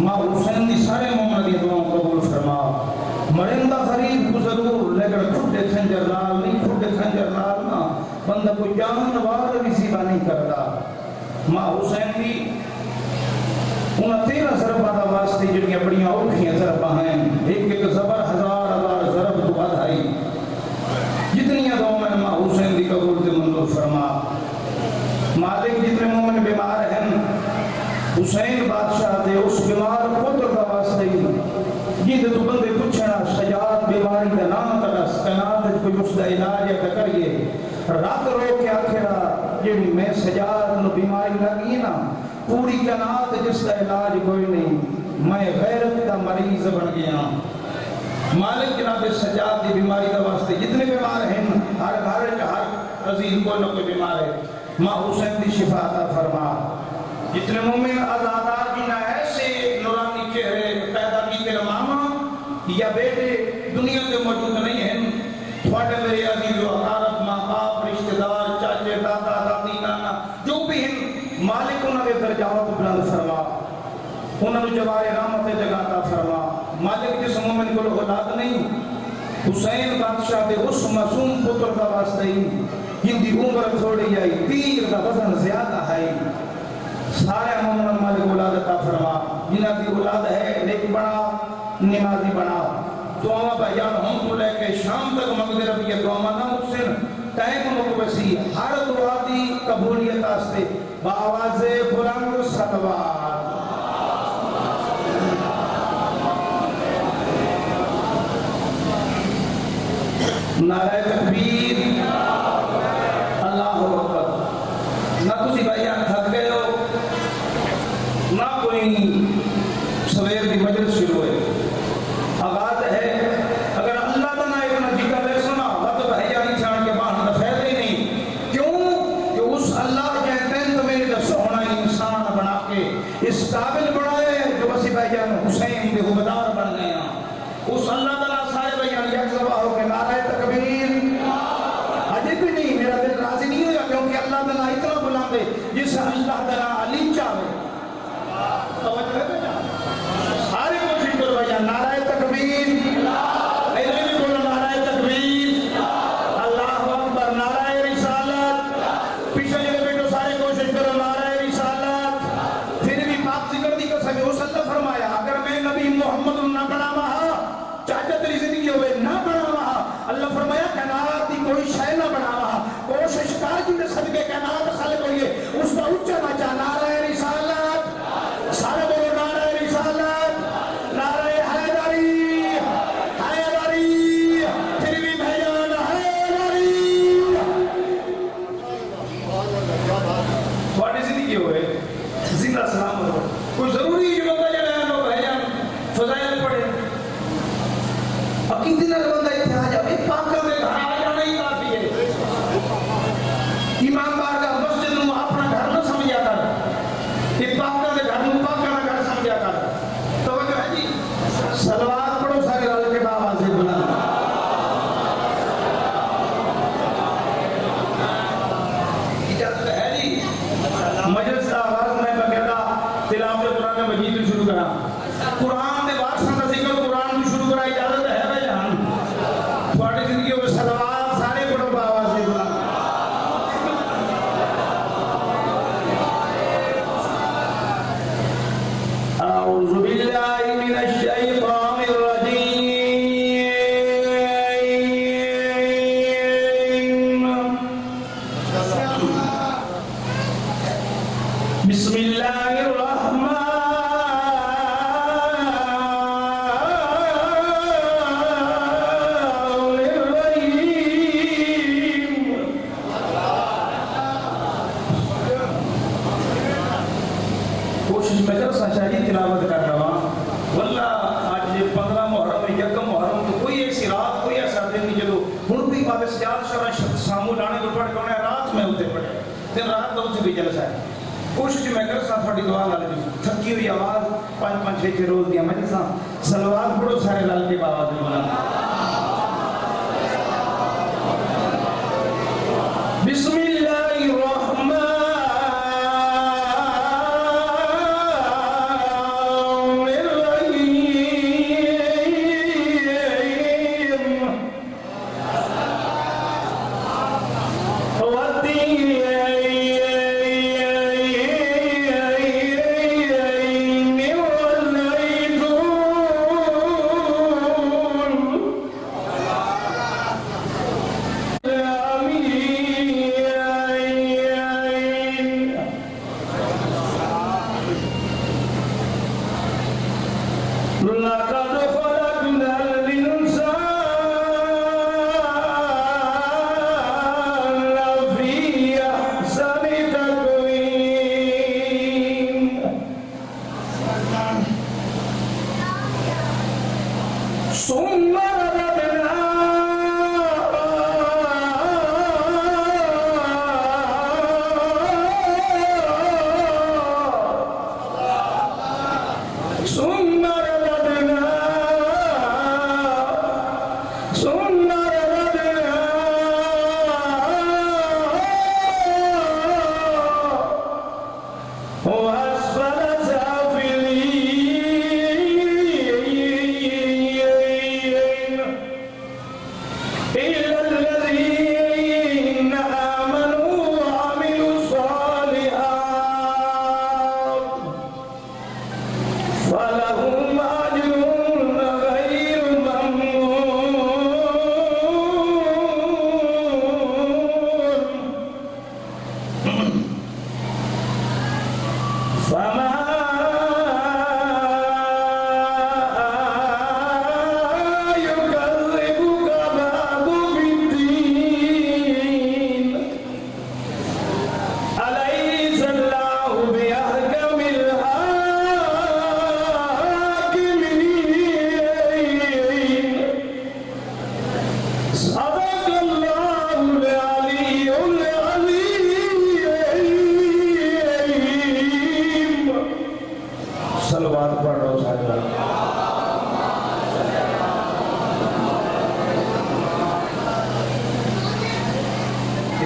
ماں حسین دی سارے مومن دی دعاؤں قبول فرما مرندہ غریب کو ضرور لیکن کھٹے خنجر لال نہیں کھٹے خنجر لال نہ بندہ کوئی جانوار بھی سیبا نہیں کرتا ماں حسین دی انہاں 13 ضربہ دا واسطے جڑیاں بڑیاں اوکھیاں ضربہ ہیں ایک زبر ہزار ضرب تو آدھائی جتنیاں دعاؤں میں ماں حسین دی قبول تے منظور فرما مالک جتنے مومن بیمار ہیں حسین بادشاہ دے اس بیمار پتر دا واسطے جیدے تو بندے پوچھنا سجاد بیماری دا نام ترس کنات کوئی اس دا علاج ہے کریے رات رو کے آخرا جیڑی میں سجاد نو بیماری لگی نا پوری کنات جس دا علاج کوئی نہیں میں غیرت دا مریض بن گیا مالک جناب سجاد دی بیماری دا واسطے جتنے بیمار ہیں ہر گھر ہر عزیز کو نہ کوئی بیمار ہے ماں حسین دی شفا عطا فرما جتنے مومن آزادار کی نہ ایسے نورانی چہرے پیدا کی تیرا ماما یا بیٹے دنیا کے موجود نہیں ہیں تھوڑے میرے عزیز و اقارب ماں باپ رشتہ دار چاچے دادا دادی نانا جو بھی ہیں مالک انہوں نے درجات بلند فرما انہوں نے جوار رحمت جگاتا فرما مالک جس مومن کو اولاد نہیں حسین بادشاہ دے اس معصوم پتر کا واسطے جن دی عمر تھوڑی آئی تیر کا وزن زیادہ ہے سارے مومن مالک اولاد عطا فرما جنہاں کی اولاد ہے نیک بنا نمازی بنا دعا بیان ہم کو لے کے شام تک مقدر ربی دعا نہ محسن ٹائم مقبسی ہر دعا دی قبولیت آستے بآواز بلند صلوات نعرہ تکبیر اللہ اکبر نہ تسی بیان تھک گئے ہو نہ کوئی سویر دی مجلس شروع ہے آغاز ہے اگر اللہ تعالیٰ اتنا ذکر ہے سنا وقت بھائیا نہیں چھاڑ کے باہر نہ فیض ہی نہیں کیوں کہ اس اللہ کہتے ہیں تمہیں دا سونا انسان بنا کے اس قابل بنائے جو بسی بھائیا حسین دے حبدار بن گئے ہیں اس اللہ تعالیٰ سارے بھائیا یک زبا ہو کے نعرہ تکبیر عجب بھی نہیں میرا دل راضی نہیں ہوگا کیونکہ اللہ تعالیٰ اتنا بلند ہے جس اللہ تعالیٰ علی چاہے سارے کوشش کرو بھائی نعرہ تکبیر ایسے بھی بولو نعرہ تکبیر اللہ اکبر نعرہ رسالت پیچھے جگہ بیٹھو سارے کوشش کرو نعرہ رسالت پھر بھی پاک ذکر دی قسم ہے اس اللہ فرمایا اگر میں نبی محمد نہ بنا وہاں چاہتے تیری زندگی ہوئے نہ بنا وہاں اللہ فرمایا کائنات دی کوئی شے نہ بنا وہاں کوشش کر جن صدقے کائنات خلق ہوئی ہے اس کا اونچا مچا نعرہ رسالت سارے بولو نعرہ رسالت نعرہ حیدری حیدری پھر بھی بھائیان حیدری تھوڑی زندگی ہوئے زندہ سلام ہو کوئی ضروری جو بندہ جڑا ہے وہ بھائیان فضائل پڑھے عقیدے نال بندہ اتحاد جاوے پاکاں دے گھر آ جانا ہی کافی ہے امام بارگاہ مسجد نو اپنا گھر نہ سمجھا کر کہ پاکاں دے گھر نو پاکاں دا گھر سمجھا کر توجہ ہے جی صلوات پڑھو سارے رل کے آواز سے بلند اجازت ہے جی مجلس کا آغاز میں بقاعدہ تلاوت قرآن مجید شروع کرا قرآن دے وارثاں دا ذکر قرآن شروع کرا اجازت ہے بھائی جان تھوڑی زندگی میں صلوات سارے پڑھو آواز سے بلند أعوذ بالله من الشيطان الرجيم بسم الله الرحمن کوشش میں جلسہ چاہیے تلاوت کر رہا واللہ آج 15 محرم یکم محرم تو کوئی ایسی رات کوئی ایسا دن نہیں جدو ہن بھی باب سجاد شرح سامو لانے کو پڑھ کے رات میں ہوتے پڑے دن رات دو سے بھی جلسہ ہے کوشش میں کر سا تھوڑی دعا لال دی تھکی ہوئی آواز 5-5 6 روز دیا مجلساں صلوات پڑھو سارے لال کے آواز میں بلند بسم اللہ الرحمن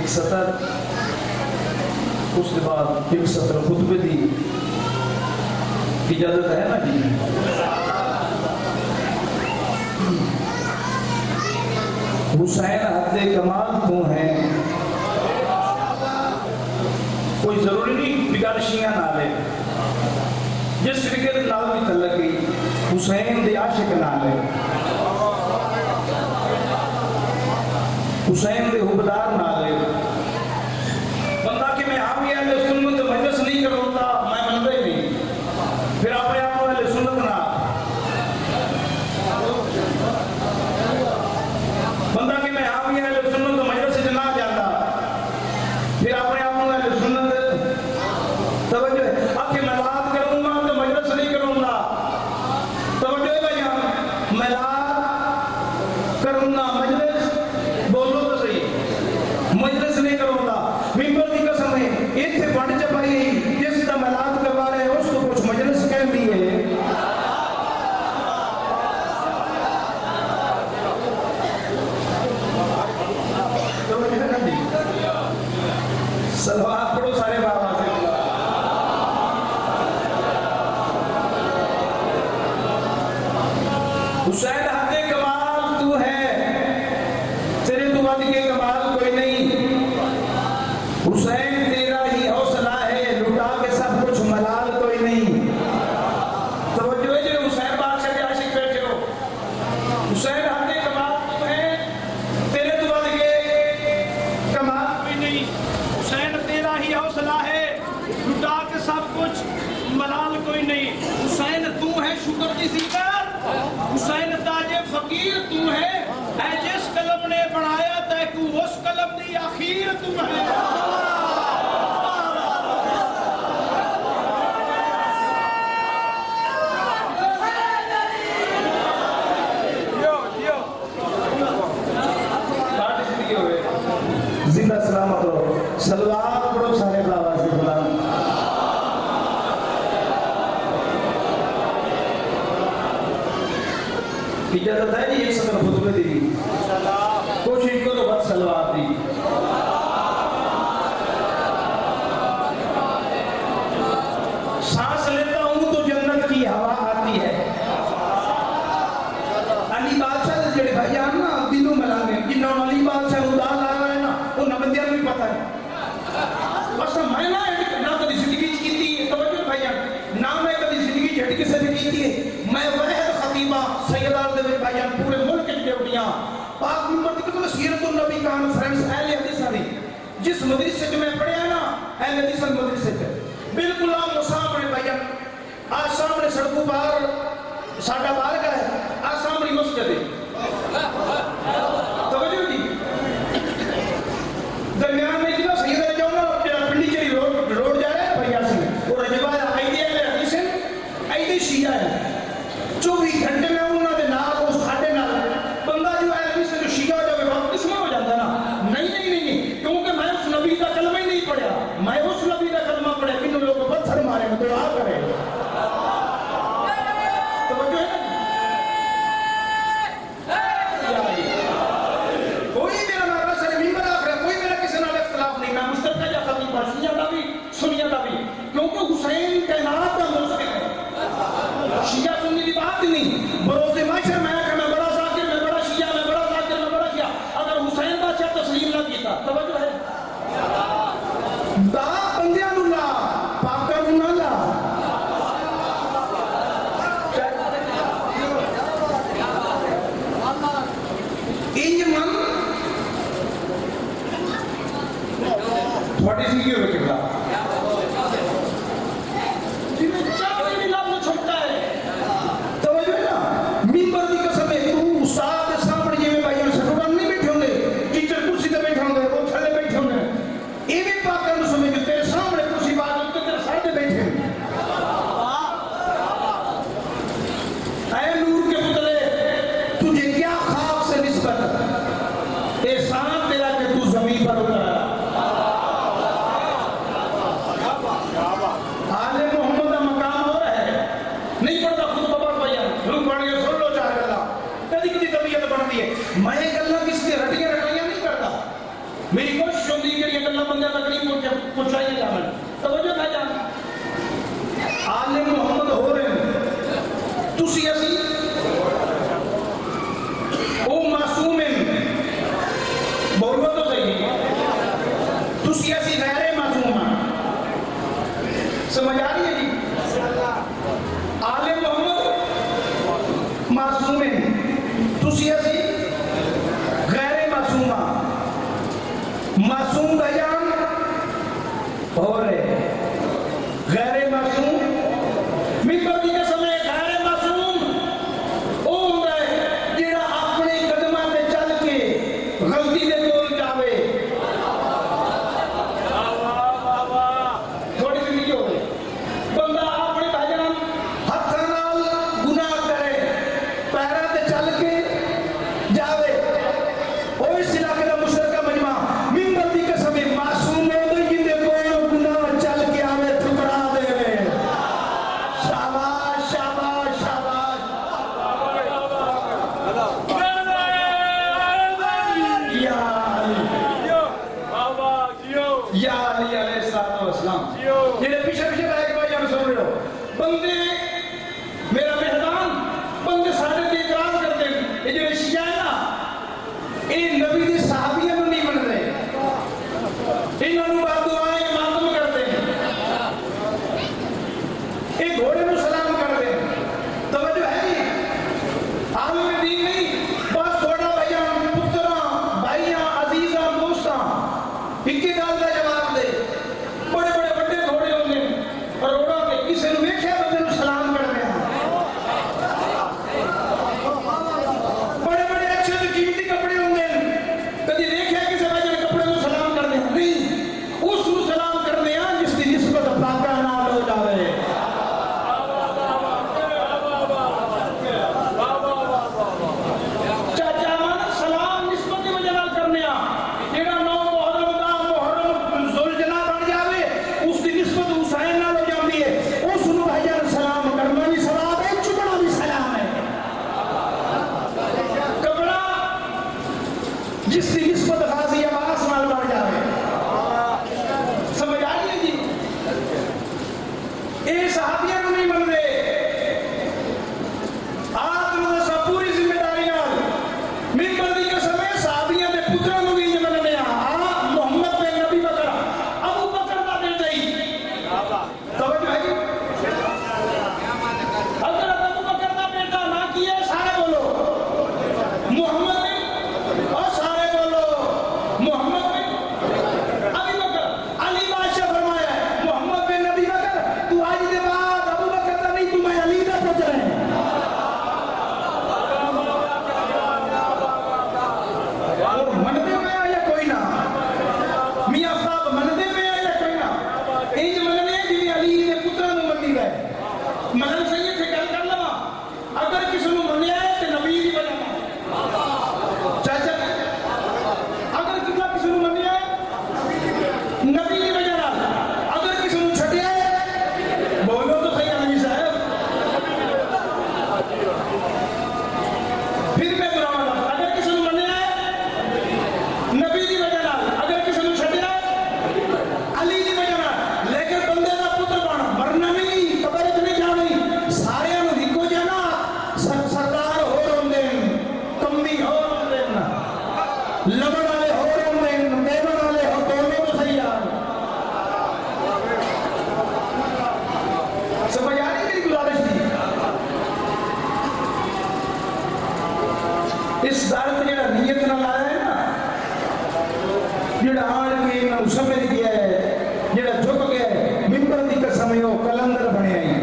ایک سطر، اس کے بعد ایک سطر خطبے دی اجازت ہے نا جی؟ حسین حد کمال تو ہیں، کوئی ضروری نہیں بگڑ شیعہ نہ لے، جس فکر نال بھی تعلق گئی حسین دے عاشق نہ لے، حسین دے حبدار نہ لے، بندہ کہ میں آمی اہل سنت مجلس نہیں کروتا میں بندہ ہی نہیں، پھر اپنے آپ کو اہل سنت نہ، بندہ کہ میں آمی اہل سنت مجلس سے نہ جاتا، پھر اپنے آپ کو اہل سنت توجہ ہے، اب کہ ملاد کروں گا تو مجلس نہیں کروں گا، توجہ ہے بھائی ملاد کروں گا مجلس بولو تو صحیح، مجلس نہیں کروں گا، ممبر کی قسم ہے اتنے بڑھ چپائی جس کا ملاد کروا رہے ہیں اس کو کچھ مجلس کہہ دی ہے، سلوات پڑھو سارے بابا سے، حسین حد کمال تو ہے، تیرے تو ود کے کمال کوئی نہیں، حسین تیرا ہی حوصلہ ہے، لٹا کے سب کچھ ملال کوئی نہیں، توجہ ہے جو حسین بادشاہ کے عاشق بیٹھے ہو، حسین حد کمال تو ہے، تیرے تو ود کے کمال کوئی نہیں، حسین تیرا ہی حوصلہ ہے، لٹا کے سب کچھ ملال کوئی نہیں، حسین تو ہے شکر کی صفت، حسین تاج فقیر تو ہے، اے جس قلم نے بنایا تے تو اس قلم دی آخیر تو ہے، زندہ سلامت ہو، سلوات پڑھو سارے بابا سے بلند، اجازت ہے جی ایک سطر خطبے دی، کوشش کرو بس سلوات دی، سانس لیتا ہوں تو جنت کی ہوا آتی ہے، علی بادشاہ جڑے بھائی جان نا دلوں ملانے جنہوں علی بادشاہ اندال آ رہا ہے نا وہ نبندیاں بھی پتہ ہے، بس میں نہ کدی زندگی کی توجہ بھائی جان نہ میں کدی زندگی جھٹ کسے بھی کی ہے، میں واحد خطیبہ سیدار دے بھائی جان پورے ملک کی ڈیوٹیاں پاک ممبر کی قسم سیرت النبی کانفرنس اہل حدیث دی جس مدرسے میں پڑھیا نا اہل حدیث مدرسے بالکل آپ سامنے بھائی جان آج سامنے سڑکوں باہر ساڈا بار کا ہے، آج سامنے مسجد ہے، توجہ جی درمیان میں جنہا سیدہ جاؤں نا پنڈی چری روڈ جا رہے ہیں بھائی آسی وہ رجبہ ہے آئیدی اہل حدیث ہے، آئیدی شیعہ ہے، 24 گھنٹے میں انہوں نے نال اس کھاٹے نال بندہ جو ہے حدیث سے جو شیعہ ہو جائے وقت کس میں ہو جاتا ہے نا، نہیں کیونکہ میں اس نبی کا کلمہ ہی نہیں پڑھا، میں اس نبی کا کلمہ پڑھا کنوں لوگ پتھر مارے میں دعا کرے، توجہ ہے کوئی میرا نارا سر ممبر آخر ہے، کوئی میرا کسی نال اختلاف نہیں، میں مشترکہ جاتا بھی شیعہ کا بھی سنیہ کا بھی، کیونکہ حسین کائنات کا مشترک ہے، شیعہ سنی کی بات ہی نہیں، بروز معاشر میں کہ میں بڑا ذاکر میں بڑا شیعہ میں بڑا ذاکر میں بڑا شیعہ، اگر حسین بادشاہ تسلیم نہ کیتا توجہ ہے دا بندیاں نو لا پاکاں نو نہ لا، انج من تھوڑی سی کیوں رکھے گا کوشش ہوندی کہ یہ گلاں بندے تک نہیں پہنچائی جاون توجہ ہے جان عالم محمد ہو رہے ہیں تسی اسی او معصوم ہیں بولو تو صحیح تسی اسی غیر معصوم ہیں سمجھ آ رہی ہے جی عالم محمد معصوم ہیں تسی اسی غیر معصوم ہیں معصوم بیان ہو رہے غیر معصوم ممبر دی قسم ہے غیر معصوم او ہوندا ہے جڑا اپنے قدماں تے چل کے غلطی دے کول جاوے تھوڑی سی نہیں ہوے بندہ اپنے بھجن ہتھاں نال گناہ کرے پیراں تے چل کے جاوے او اس علاقے دا مشرکہ مجمع ممبر دی قسم ہے معصوم ہے تو جن دے کول گناہ چل کے آوے ٹھکرا دے شاباش شاباش شاباش یا علی علیہ السلام جنہیں پیچھے پیچھے رہ کے بھائی جان سن رہے ہو بندے میرا مہربان بندے سارے تے اعتراض کرتے ہیں یہ جو شیعہ ہے نا یہ نبی دی صحابیہ کو نہیں بن رہے انہوں نے بات دعائیں ماتم کرتے ہیں یہ گھوڑے کو سلام کر دیں توجہ ہے نہیں عالم دین نہیں بس تھوڑا بھائیاں پتراں بھائیاں عزیزاں دوستاں ایک گل کا جواب دے بڑے بڑے بڑے گھوڑے ہوندے روڑاں تے کسے نوں ویکھیا بندے نوں سلام کرنے بڑے بڑے اچھے تے قیمتی کپڑے ہوندے کدی ویکھیا کسے بھائی نے کپڑے نوں سلام کرنے نہیں اس نوں سلام کرنے جس دی نسبت پاکاں نال ہو جاوے چاچا من سلام نسبت دی وجہ نال کرنے جیڑا نو محرم دا محرم ذوالجلال بن جاوے اس دی نسبت حسین نال ہو جاندی ہے اس نوں بھائی سلام کرنا بھی ثواب ہے چکنا بھی سلام ہے کپڑا جس دی نسبت غازی عباس نال بن جاوے سمجھ آ رہی ہے جی اے صحابیاں کو نہیں من رہے آپ نے سب پوری ذمہ داری نال ممبر دی قسم ہے صحابیاں دے پتراں نوں بھی مننے محمد بن نبی بکر ابو بکر دا بیٹا ہی توجہ ہے جی حضرت ابو بکر دا بیٹا نا کی ہے سارے بولو محمد بن اور سارے بولو محمد بن ابی بکر علی بادشاہ فرمایا ہے محمد بن نبی بکر تو آج دے بعد ابو بکر دا نہیں تو میں علی دا پوچھ رہے ہیں منتے ہوئے ہیں یا کوئی نہ میاں صاحب منتے ہوئے ہیں یا کوئی نہ انج مننے جی علی نے پترا نوں منی گئے مگر سید سے گل کر لوا اگر کسی نوں منیا ہے تے نبی دی وجہ نال چاچا اگر کسی نوں منیا ہے نبی دی وجہ نال اگر کسی نوں چھڈیا ہے بولو تو صحیح علی صاحب پھر میں دہراواں لفظ اگر کسی نوں منیا ہے نبی دی وجہ نال اگر کسی نوں چھڈیا علی دی وجہ نال لیکن بندے دا پتر بن مرنا نہیں قبر وچ نہیں جانا سارے نوں ہکو جانا سردار ہو روندے کمی ہو روندے لبن والے ہو روندے دیون والے ہو دونوں تو صحیح آ سمجھ آ رہی میری گزارش تھی اس دار جڑا نیت نال آیا ہے نا جڑا آن کے انہوں سمجھ گیا ہے جڑا جھک گیا ہے ممبر دی قسم ہے وہ کلندر بنے آئی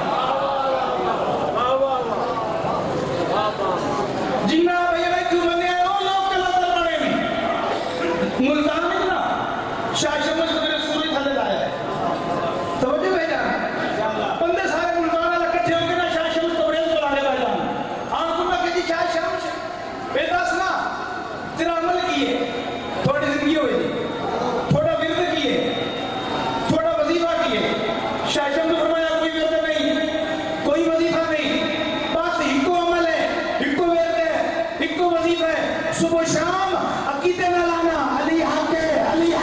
جنہ بھائی میں کیوں بنے آئے وہ لوگ کلندر بنے نہیں ملتان میں نا شاہ شمس میرے سوری تھلے لایا ہے توجہ بھائی جان بندے سارے ملتان والے کٹھے ہو کے نا شاہ شمس توڑیل کو لانے بھائی جان آن کو میں کہتی شاہ شمس بے دس نا تیرا عمل کیے تھوڑی زندگی ہوئی تھی تھوڑا ورد کیے تھوڑا وظیفہ کیے شاہ شمس نے فرمایا کوئی ورد نہیں کوئی وظیفہ نہیں بس ہکو عمل ہے ہکو ورد ہے ہکو وظیفہ ہے صبح شام عقیدے نہ لانا علی حق ہے علی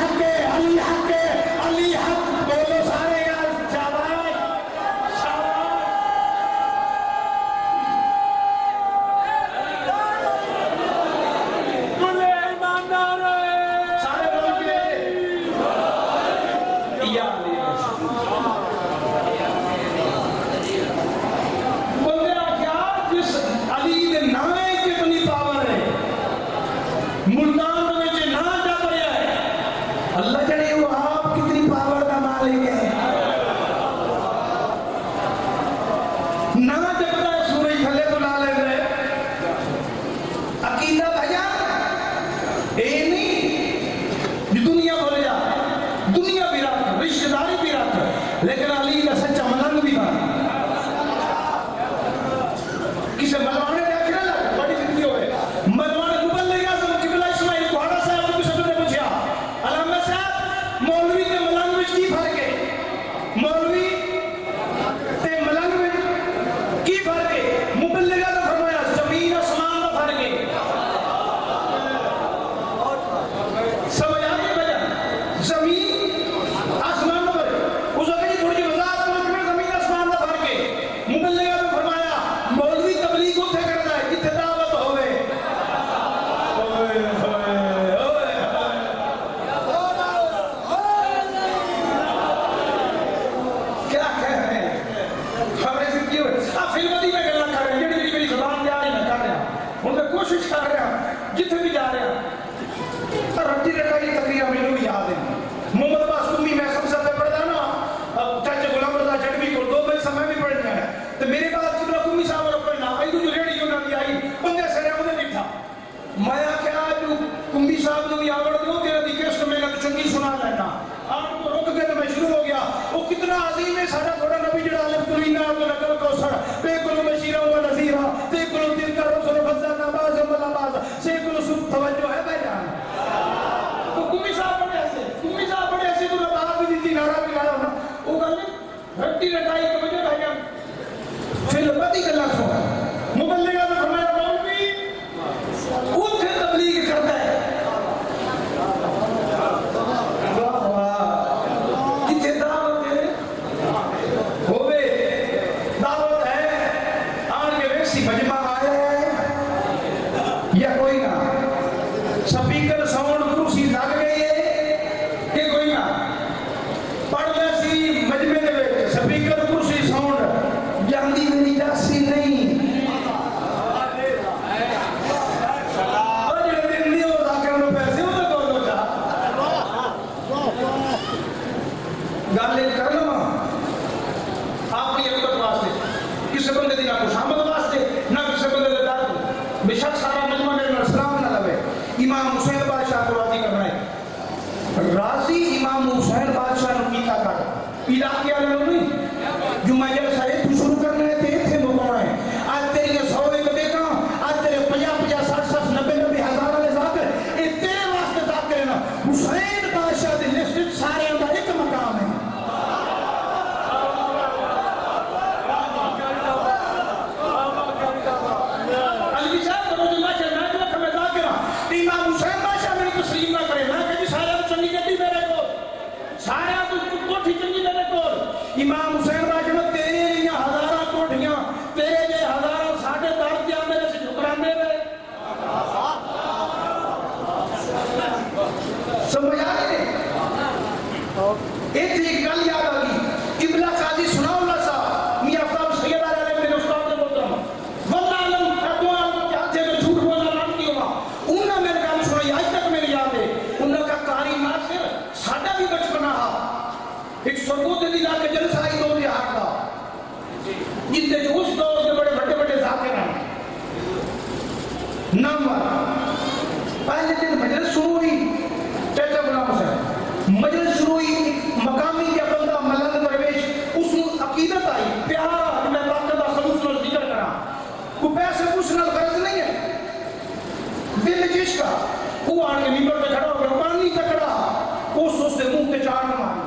دنیا بھول جا، دنیا بھی رکھ، رشتہ داری بھی رکھ، لیکن علی کا سچا ملنگ بھی بن۔ کسے ملوانے دیکھنے لگ بڑی زندگی ہوئے، ملوانے مبلغ اعظم قبلہ اسماعیل کوہاڑا صاحب کو کسی نے پوچھا، علامہ صاحب مولوی تے ملنگ وچ کی فرق ہے؟ مولوی تے ملنگ وچ کی فرق ہے؟ مبلغ اعظم فرمایا زمین آسمان کا فرق ہے۔ سمجھ آ گئی بھائی؟ زمین آسمان کا فرق ہے۔ اس وقت تھوڑی سی وضاحت کرو کہ زمین آسمان کا فرق ہے۔ مبلغ اعظم فرمایا مولوی تبلیغ اتنے کرتا ہے جتنے دعوت ہوئے۔ کیا کہہ رہے ہیں؟ خبریں سے کیوں آپ فلمتی میں گلہ کر رہے ہیں، جڑی میری زبان جا رہی میں کر رہے ہیں، ان میں کوشش کر رہے ہیں جتنے بھی جا رہے ہیں۔ رٹی رٹائی تقریر میں بھی یاد ہے محمد عباس قمی میں خمسہ پہ پڑھتا نا، چاچے غلام رضا جڑوی کو دو بھائی سمے بھی پڑھ گیا ہے تو میرے بعد قبلہ قمی صاحب اور پڑھنا آئی تو جو ریڈیو نہ بھی آئی بندے سرے مجھے لکھا مایا کیا جو قمی صاحب نے آوڑ دو تیرا دیکھے میں نے چنگی سنا لینا آپ کو رک گئے تو میں شروع ہو گیا وہ کتنا عظیم ہے سارا تھوڑا نبی جڑا علیہ قلینا عبد القل کوسر بے کلو بشیرہ و نذیرہ بے کلو دل کا رسول فضل نباز و ملاباز سے کلو سب توجہ ہے بھائی جان قمی صاحب بڑے ایسے تو نباہ بھی دیتی نعرہ بھی لایا ہونا وہ گلے رٹی رٹائی توجہ بھائی جان پھر بدی گلا سونا مبلغ اعظم فرمایا مولوی اتھے تبلیغ کرتا ہے کتنے دعوت ہے ہوئے دعوت ہے آن کے ویکسی مجمع آیا ہے یا کوئی نہ سپیکر ساؤنڈ کرسی لگ گئی ہے کہ کوئی نہ پڑھ ویسی مجمع دے ویچ سپیکر کرسی ساؤنڈ جاندی میری جاسی نہیں اور جو دن نہیں ہوتا کہ انہوں پیسے ہوتا کون ہوتا گالے کرنا ماں آپ کی ایک واسطے کسی بندے دی نہ کچھ آمد واسطے نہ کسی بندے دے دار بے شک سارا مجمع نے اسلام نہ لوے امام حسین بادشاہ کو راضی کرنا ہے راضی امام حسین بادشاہ نے کیتا کر پیدا کیا لوگ نہیں جمعہ جلسہ ہے تو شروع کرنا ہے تے تھے مکانا ہے آج تیری یہ سو ایک دیکھا آج تیرے 50 60 90 ہزار والے ذاکر اے تیرے واسطے ذاکر ہے نا حسین بادشاہ دی لسٹ سارے اندر ایک مقام ہے علی صاحب کو جمعہ چلنا ہے جو میں ذاکر ہوں امام حسین بادشاہ میری تسلیم نہ کرے میں کہ سارے چنگی گڈی میرے کو سارے کوٹھی چنگی میرے کو امام حسین بادشاہ تیرے لیے ہزاراں کوٹھیاں تیرے جے ہزاراں ساڑھے دار دیا میرے سے جھکرانے میں سمجھ آ گئے ایک گل یاد آ گئی قبلہ قاضی سنا اللہ صاحب میاں افضل سید علیہ میرے استاد نے محترم واللہ علم فتوا علم کے ہاتھ سے جو جھوٹ بولنا نام نہیں ہوا انہوں نے میرے کام سنائی آج تک میری یاد ہے انہوں کا قاری ناصر ساڈا بھی بچپنا ایک سرگوتے دی لا کے جلسہ آئی دو دیہات کا جن دے جو اس دور کے بڑے بڑے بڑے ذاکر ہیں نمبر پہلے دن مجلس شروع ہوئی چاچا غلام حسین مجلس شروع ہوئی مقامی یا بندہ ملنگ درویش اس کو عقیدت آئی پیار میں باقاعدہ خلوص نال ذکر کرا کوئی پیسے کچھ نال غرض نہیں ہے دل جس کا وہ آن کے ممبر پہ کھڑا ہو گیا پانی تکڑا اس سے منہ پہ چاڑ ماری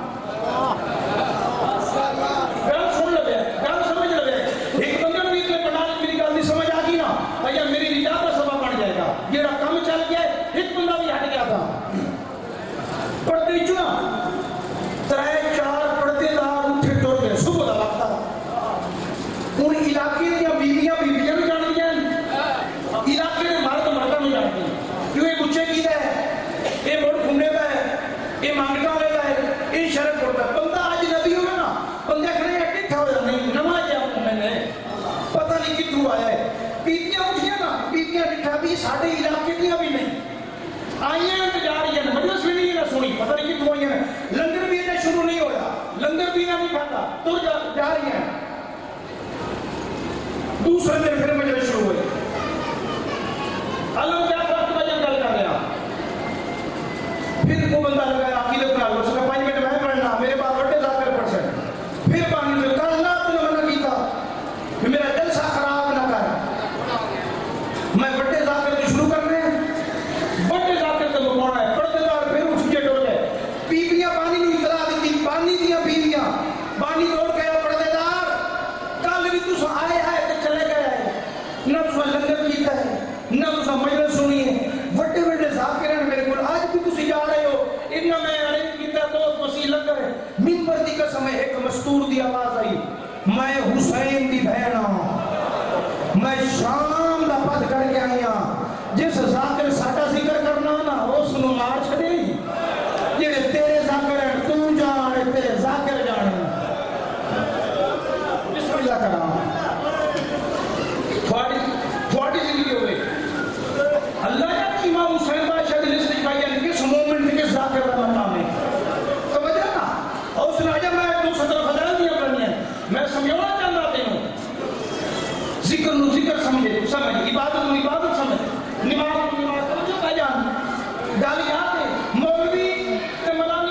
گل سن لگے گل سمجھ لگے ایک بندے بھی اتنے پڑھانے میری گل نہیں سمجھ آ گئی نا بھیا میری نجات کا سبب بن جائے گا یہ کام چل گیا ایک بندہ بھی ہٹ گیا تھا پڑھتے چنا ترائے چار پڑھتے دار اٹھے ٹور گئے صبح کا وقت تھا ان علاقے دیا بیویاں بیویاں بھی جان دیا علاقے میں مرد مردہ بھی جان دیا کیوں یہ بچے کی ہے یہ موڑ گھومنے کا ہے یہ مانگنا ہوئے کا ہے یہ شرط پڑتا ہے بندہ آج نبی ہوگا نا بندے کھڑے ہیں کٹھا ہو جانا نہیں نماز جاؤں میں نے پتہ نہیں کتوں آیا ہے بیٹیاں اٹھیاں نا بیٹیاں بٹھا بھی ساڑھے علاقے دیا بھی نہیں آئیاں انتجار ہی ہیں مجلس بھی نہیں نہ سنی پتہ نہیں کتوں آئیاں لنگر بھی انہیں شروع نہیں ہویا لنگر بھی نہ نہیں کھاتا تو جا رہی ہیں دوسرے دن پھر مجلس شروع ہوئے اللہ کیا فرق بجن گل کر رہا پھر کو بندہ منبر دی قسم ہے ایک مستور دی آواز آئی میں حسین دی بہن ہوں میں شام دا پد کر کے آئی ہوں جس ذاکر ساڈا ذکر کرنا نا اس نو مار چھڑے جڑے تیرے ذاکر ہیں تو جان تیرے ذاکر جانے بسم اللہ کرام تھوڑی زندگی ہوئے اللہ یا امام حسین بادشاہ دی لسٹ پائی ہے کس مومنٹ کس ذاکر کا مقام ہے توجہ نا اور اس نے آجا میں دو سطر فضائل دیا کرنی ہے میں سمجھونا چاہتا ہوں ذکر نو ذکر سمجھ عبادت نو عبادت سمجھ نماز نو نماز توجہ پہ جان گالی یاد ہے مولوی تے ملانی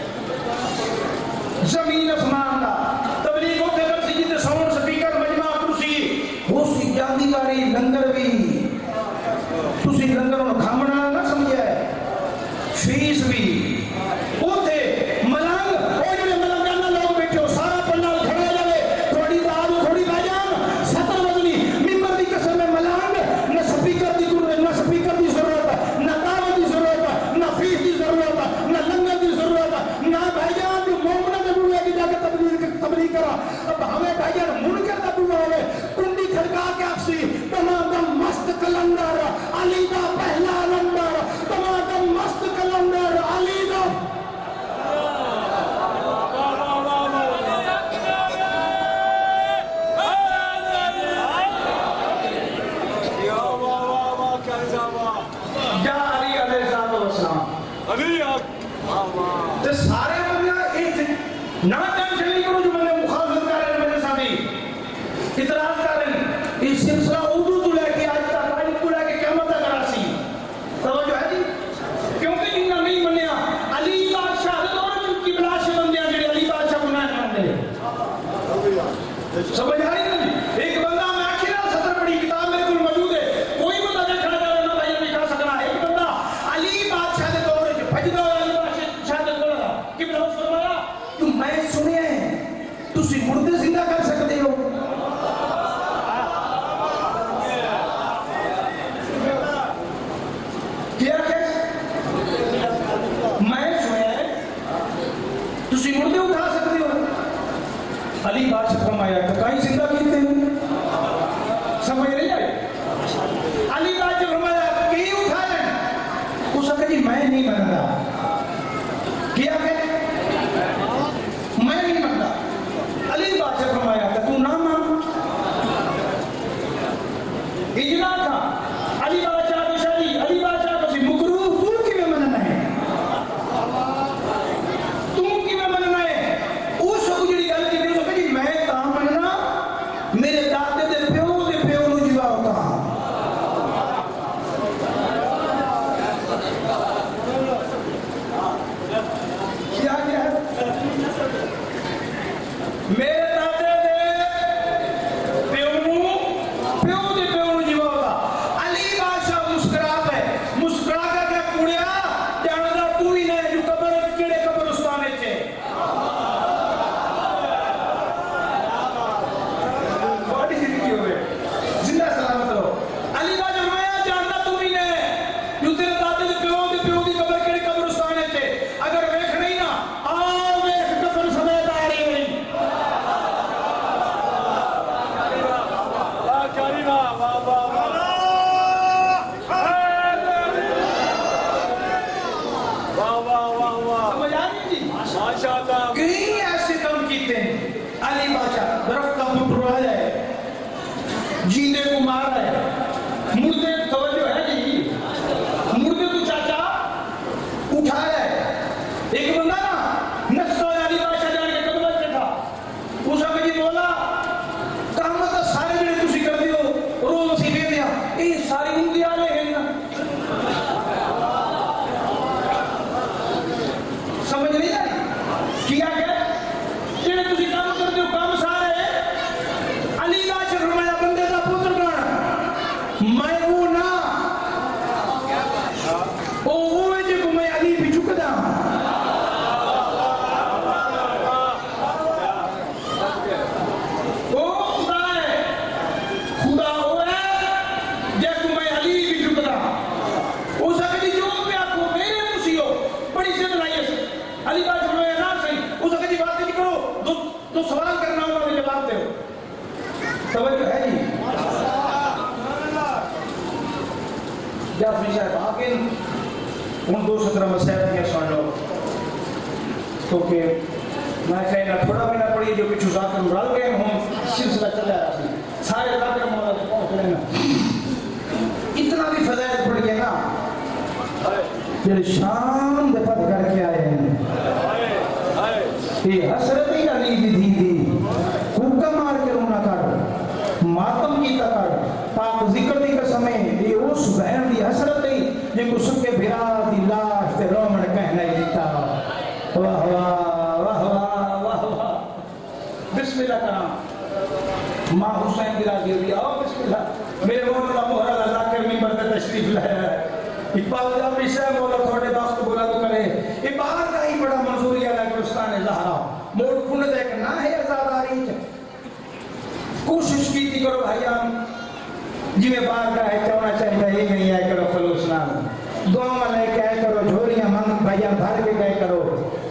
بیچ زمین اسمان دا تبلیغ ہوتے کر سی جیتے ساؤنڈ سپیکر مجمع کرسی وہ سی جاندی واری لنگر بھی تسی لنگر نو کھامنا نہ سمجھا ہے فیس بھی اوتے ملنگ او جڑے ملنگانا لوگ بیٹھے ہو سارا پنڈال کھڑا جاوے تھوڑی داد تھوڑی بھاجان ستر وزنی ممبر دی قسم میں ملنگ نہ سپیکر دی ضرورت نہ دعوت دی ضرورت نہ فیس دی ضرورت نہ لنگر دی ضرورت نہ بھائیان جو مومنہ دے بوئے کی جا کے تبلیغ کرا اب ہمیں بھائیان منکر دا بوئے ہوئے کنڈی کھڑکا کے آپسی تمام مست کلندر علی دا پہلا نمبر تمام مست کلندر علی دا یا علی علیہ السلام تے سارے بندے نہ ٹینشن نہیں کرو جو بندے مخالفت کر رہے ہیں میرے ساتھی اعتراض کر رہے ہیں یہ سلسلہ اردو تو لے کے آج تک آج کو لے کے قیامت تک راسی توجہ ہے جی کیونکہ جنہ نہیں منیا علی بادشاہ دور جو کی بلاش بندیاں جڑے علی بادشاہ کو نہ مانتے سمجھ آ رہی ہے ایک بندہ میں آخر سطر پڑھی کتاب میرے کو موجود ہے کوئی بندہ دیکھنا چاہے نہ بھائی نہیں کہہ سکنا ایک بندہ علی بادشاہ دے دور جو بھجدا ہوا علی بادشاہ دے دور کہ بلا فرمایا تو میں سنیا ہے تسی مردے زندہ کر سکتے ہو کیا میں سنیا ہے تسی مردے اٹھا سکتے ہو علی بادشاہ فرمایا تو کہیں زندہ کیتے ہیں سمجھ نہیں آئی علی بادشاہ فرمایا کہ اٹھا لیں اس نے کہا میں نہیں منتا کیا کہ میں نہیں منتا علی بادشاہ فرمایا کہ تو نہ مان اجلا تھا علی بادشاہ کو شادی علی بادشاہ کو سی مکروہ تو کی میں مننا ہے تو کی میں مننا ہے اس اجڑی گل کی دے کہ میں تا مننا میرے دادے دے پیو نو جیوا ہوتا کیا کیا میرے دادے دے پیو نو جیوا ہوتا علی بادشاہ مسکرات ہے مسکرا کر کے کڑیا جاندا تو ہی نہیں جو قبر کیڑے قبرستان وچ ہے بڑی زندگی ہوئے زندہ سلامت رہو علی بادشاہ فرمایا جاندا تو ہی نہیں جو تیرے دادے دے پیو دی قبر کیڑے قبرستان وچ ہے اگر ویکھ نہیں نا آ ویکھ کفن سمیت آ رہی ہوئی کہیں ایسے کام کیتے ہیں علی بادشاہ درخت کا پٹرا ہے جینے کو مار ہے مردے توجہ ہے جی مردے تو چاچا اٹھا ہے ایک بندہ نا نفس علی بادشاہ جان کے قدمت سے تھا اس نے جی بولا کہاں سارے جڑے تسی کر دیو روز سی دے دیا یہ ساری مندی والے ہیں نا سمجھ نہیں آئی کیا کہ توجہ ہے جی جعفری صاحب آگے ان دو سترہ مسائل کیا سن لو کیونکہ میں کہنا تھوڑا بھی نہ پڑی جو پچھو ذاکر مرال گئے ہوں سلسلہ چل رہا سی سارے ذاکر مولا سے پہنچ رہے ہیں اتنا بھی فضائل پڑ گیا نا جو شام دے پت کر کے آئے ہیں یہ حسرتی علی دی دھی دی کوکا مار کے رونا کر ماتم کی تکر پاک ذکر دی قسمیں یہ اس بہن دی حسرت دی جن کو سکے بھرا دی لاش تے رومن کہنا ہی دیتا واہ واہ واہ واہ واہ واہ بسم اللہ کرام ماں حسین کی راضی ہوئی آؤ بسم اللہ میرے مولا محرد اللہ کے ممبر تے تشریف لایا ہے اقبال جعفری صاحب مولا تھوڑے باس کو بلند کرے یہ باہر کا ہی بڑا منظوری ہے گلستان زہرا موڑ کھن دیکھ نہ ہے ازاداری کوشش کی تھی کرو بھائیان جی میں باہر کا ہے چونا چاہیے یہ نہیں آئے کرو خلوص نام دعا میں لے کے آئے کرو جھوڑیاں من بھائیان بھر کے گئے کرو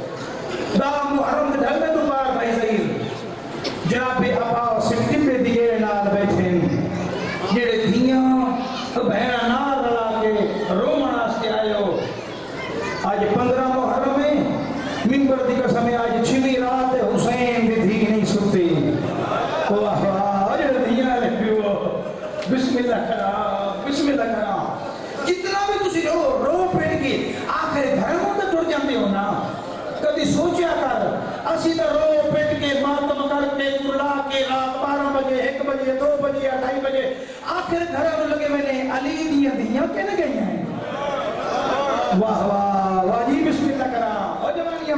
دعا محرم ڈھل میں تو بار بھائی ضعیر جناب ابا سکتی پہ دیئے نال بیٹھیں جڑے دیاں بہنہ نال رلا کے رومن آستے آئے ہو آج 15 محرم میں منبر دی قسم آج چھویں رات حسین دی دھی نہیں سکتی واہ واہ جڑے دیاں لکھیو بسم اللہ کرام بسم اللہ کرام جتنا بھی تسی رو پیٹ کے آخر گھروں تے ٹر جاندے ہو نا کبھی سوچیا کر اسی تے رو پیٹ کے ماتم کر کے کرلا کے رات 12 بجے 1 بجے 2 بجے 2:30 بجے آخر گھروں لگے میں نے علی دیاں کہنے گئی ہیں واہ واہ واہ جی بسم اللہ کرام اور جوانیاں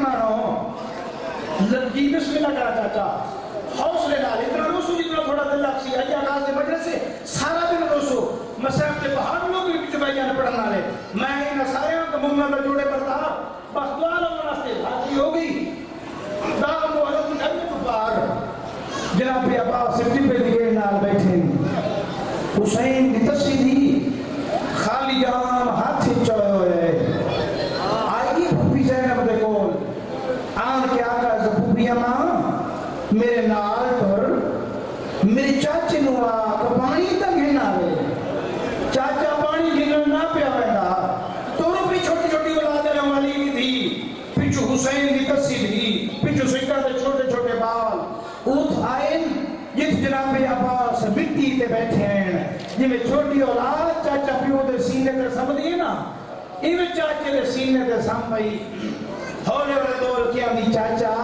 مارو جی بسم اللہ کرا چاچا حوصلے ڈال اتنا روسو جتنا تھوڑا دل لاکسی آئی آغاز دے مجلس سے سارا دن روسو مسائب دے بہار لوگ بھی کچھ بھائیان پڑھنا لے میں انہا سارے ہوں کہ ممنا میں جوڑے پڑتا بس دعا لوگ راستے حاضری ہو گئی دعا محرم گھر میں کفار جناب عباس سفتی پہ دیئے نال بیٹھیں حسین کی تصیدی خالی جام ہاتھ چڑھے ہوئے آئی بھوپی زینب دے کول آن کے آقا زبوبی ماں میرے نال پر میرے چاچے نوا کو پانی تک گھنا لے چاچا پانی گھنن نہ پیا ویندہ تو رو بھی چھوٹی چھوٹی اولاد والی کی تھی پچھو حسین کی تصیدی پچھو سکہ دے چھوٹے چھوٹے بال اوت آئین جس جناب عباس مٹی تے بیٹھے ہیں جی میں چھوٹی اولاد چاچا پیو دے سینے تے سم دیئے نا ایویں چاچے دے سینے تے سم بھئی ہولے والے دور کیا دی چاچا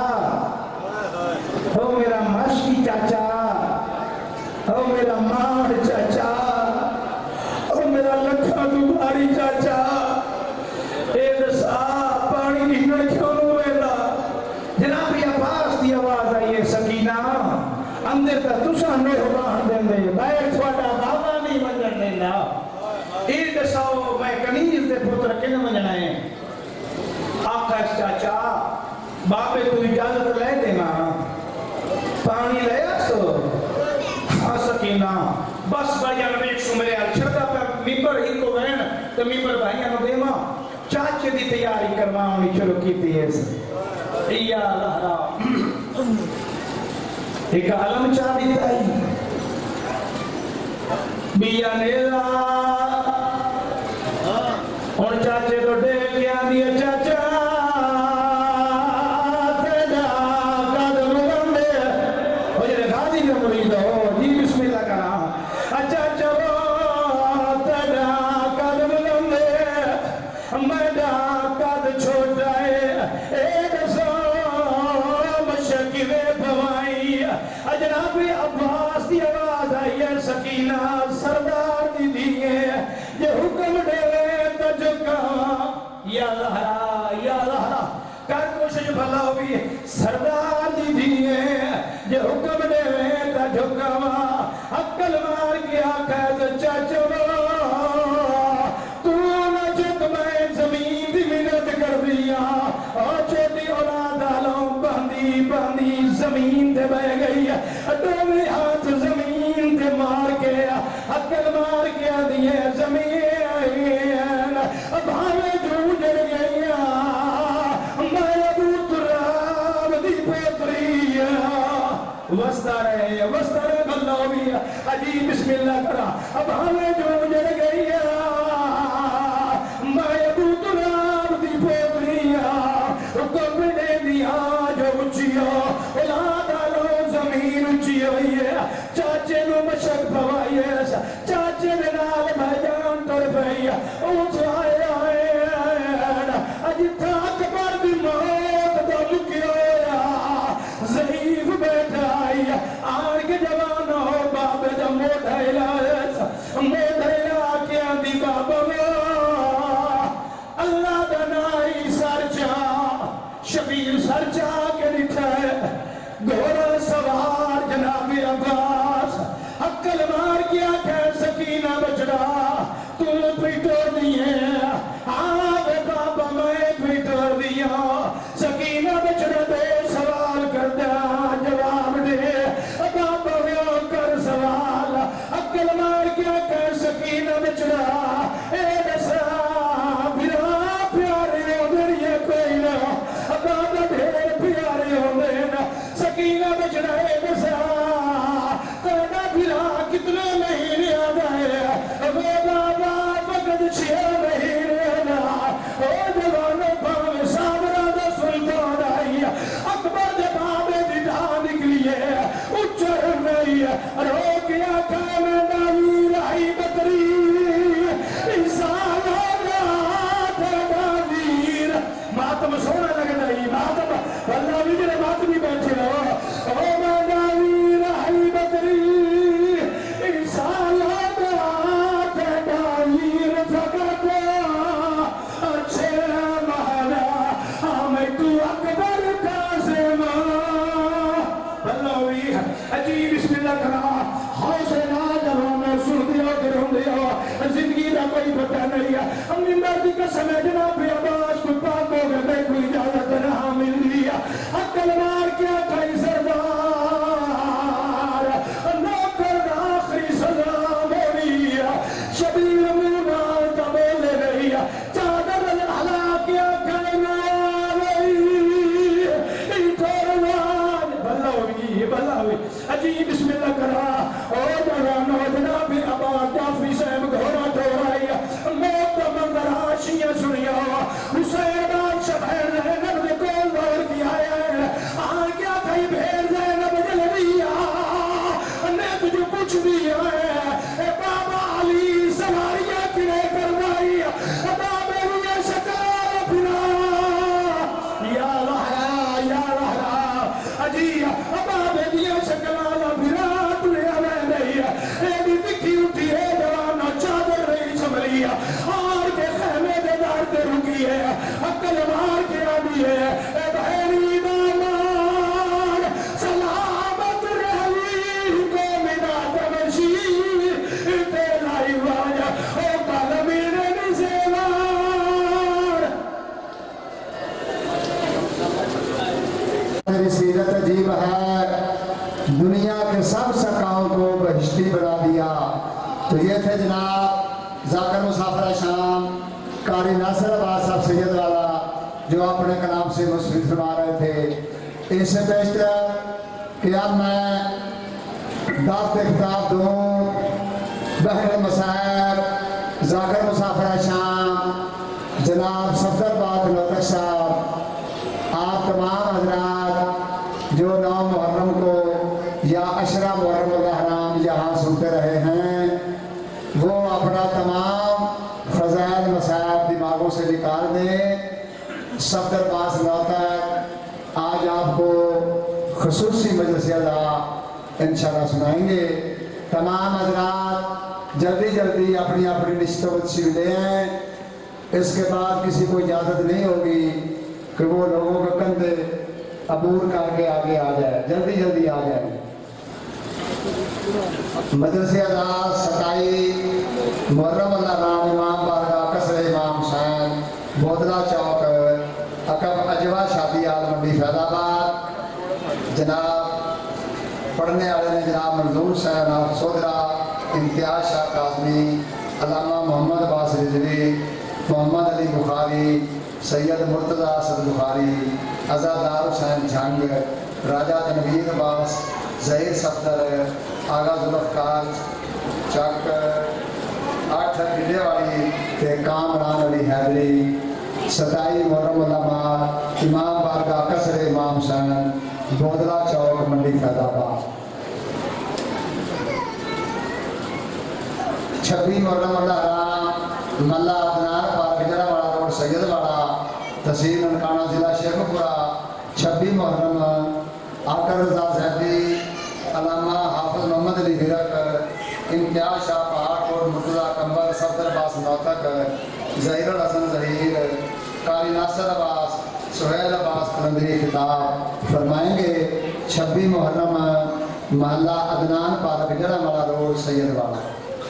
او میرا مشکی چاچا او میرا ماڑ چاچا او میرا لکھا دوباری چاچا اے دسا پانی نکڑ کیوں ویلا جناب عباس دی آواز آئیے سکینہ اندر تا تسا نوح باہن دیں دے بیٹھ تھوڑا بابا نہیں منجن دینا اے دساؤ میں کنیز دے پتر کن منجن ہے آقا چاچا بابے تو اجازت لے دینا پانی لے آسو ہاں سکینہ بس بھائیاں نبی ایک سمرے چھڑا پر ممبر ہی کو گئن تو ممبر بھائیاں نو دیما چاچے دی تیاری کرواؤں شروع کی تھی ایسے یا اللہ را ایک علم چاہ دیتا ہی بیا نیلا اور چاچے تو دے کیا دیا چاچا سردار دی دیئے یہ حکم دے لے تجھکا یا لہرا کر کوشش بھلا ہوئی سردار دی دیئے یہ حکم دے لے تجھکا عقل مار کیا قید چاچو تو نہ جھک میں زمین دی منت کر دیا اور چھوٹی اولاد آلوں باندھی زمین دے بہ گئی ڈومی ہاتھ زمین دے مار کے عقل مار کے دیئے زمین بھاوے جو جڑ گئی میں ابو تراب دی پوتری وستا رہے اللہ بھی عجیب بسم اللہ کرا اب ہمیں جو جڑ گئی میں ابو تراب دی پوتریاں حکم نے دیا جو اچھیا اولاد آلو زمین اچھی ہوئی ہے چاچے نو مشک پوائی ہے چاچے نے نال بھجان تر پئی اونچ آئے اج تھاک پر دی موت دا لکیا ضعیف بیٹھا آئی آن کے جوان ہو بابے دا موڑا موڑا کیا دی بابا اللہ دا نائی سرچا شبیر سرچا کے لٹھا ہے گھوڑا سوار جناب عباس عقل مار کیا کہ سکینہ بچڑا تو پیٹر دیئے آوے بابا میں پیٹر دیا سکینہ بچڑا دے سوال کر دیا جواب دے بابا میں کر سوال عقل مار کیا کہ سکینہ بچڑا اے نسا بھرا پیارے ہو دریے کوئی نہ بابا ڈھیر پیارے ہو دینا سکینہ بچڑا اے نسا کوئی بھرا کتنے مہینے آگئے وہ بابا وقت 6 مہینے نا او جوانوں پاوے سامرہ دا سلطان آئی اکبر دے بابے دی ڈھا نکلی ہے اچھر نہیں رو کیا کام ناوی رائی بطری انسان آگات ناویر ماتم سونا لگ نہیں ماتم اللہ بھی جنہیں ماتم ہی بیٹھے ہو او ناوی رائی بطری انسان آگات ناویر فقط اچھے مانا ہمیں تو اکبر قاسم اللہ بھی عجیب بسم اللہ کرا حوصلہ جوانا سن دیا کروں دیا زندگی دا کوئی پتہ نہیں ہے امی مردی کا سمے جناب عباس کو پاک ہو گئے کوئی اجازت نہ مل لیا عقل مار کیا کئی سردار نوکر آخری سزا موری شبیر مونال کا بولے رہی چادر الحلا کیا کرنا بلاوی عجیب بسم اللہ کرا اور جوانو جناب عباس جعفری صاحب گھوڑا دھورائی موت منظر آشیاں سنیا حسین آج شبیر زینب نے کول دور کیا ہے آن کیا کئی بھیر زینب جلویا نے تجھے کچھ دیا ہے اے بابا علی سواریاں کنے کروائی بابے ہوئے شکار پھرا یا رہا یا رہا عجیب بابے دیا شکلالا پھرا تُنے ہمیں نہیں اے بھی دکھی اٹھی ہے جوانا چادر رہی سملی آر کے خیمے دے دار دے رکی ہے عقل مار کے آنی ہے اے بہنی دامان سلامت رہی کو منا تمشی تیلائی واجہ او قلمین نزیوار میری سیرت عجیب ہے دنیا کے سب سکاؤں کو بہشتی بنا دیا تو یہ تھے جناب ذاکر مسافر شام قاری ناصر عباس صاحب سید والا جو اپنے کلام سے مصفید فرما رہے تھے اس سے بیشتر کہ اب میں دعوت خطاب دوں بحر مسائل ذاکر مسافر شام جناب صفدر بات نوتک صاحب آپ تمام حضرات جو 9 محرم کو یا 10 محرم الحرام یہاں سنتے رہے ہیں وہ اپنا تمام فضائل مسائل دماغوں سے نکال دیں صفدر باس نوتک آج آپ کو خصوصی مجلس اعلیٰ انشاءاللہ سنائیں گے تمام حضرات جلدی جلدی اپنی اپنی نشتوں تشریف لے آئیں اس کے بعد کسی کو اجازت نہیں ہوگی کہ وہ لوگوں کے کندھے عبور کر کے آگے آ جائے جلدی جلدی آ جائیں مجلس اعلیٰ 27 محرم الحرام امام بارگاہ قصر امام حسین بودلہ چوک عقب اجوا شادی آل منڈی فیض آباد جناب پڑھنے والے نے جناب منظور حسین اور سودرا امتیاز شاہ کاظمی علامہ محمد عباس رضوی محمد علی بخاری سید مرتضی اسد بخاری عزادار حسین جھنگ راجہ تنویر عباس ظہیر صفدر آغا ذوالفقار چک 8 بلے والی تے کامران علی حیدری 27 محرم علماء امام بارگاہ قصر امام حسین بودلا چوک منڈی فیض آباد 26 محرم الحرام ملا عدنان پارک جڑا والا روڈ سید والا تحصیل ننکانہ ضلع شیخوپورہ 26 محرم آقا رضا زیدی علامہ حافظ محمد علی گرک امتیاز شاہ پہاڑ کوٹ مرتضیٰ کمبر صفدر عباس نوتک ظہیر الحسن ظہیر قاری ناصر عباس سہیل عباس قلندری خطاب فرمائیں گے 26 محرم محلہ عدنان پارک جڑا والا روڈ سید والا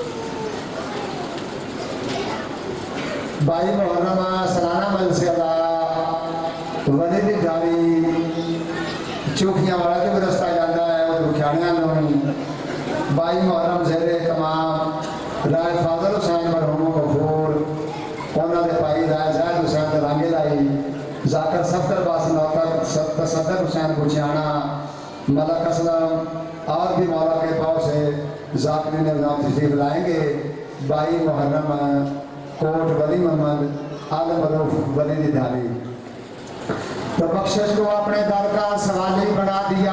22 محرم سالانہ مجلس اعلیٰ ولی دی جاری چوکیاں والا کے بھی رستہ جانا ہے اور رکھیاڑیاں لونی 22 محرم زیر اہتمام رائے فاضل حسین مرحوم غفور انہوں نے پائی رائے زید حسین دلانگے لائی ذاکر صفدر باس نوتک تصدر حسین بچیانا ملک اسلم اور بھی مولا کے پاؤں سے ذاکری نے نام تشریف لائیں گے 22 محرم کوٹ ولی محمد عالم مروف ولی دی دھاری تو بخشش کو اپنے در کا سوالی بنا دیا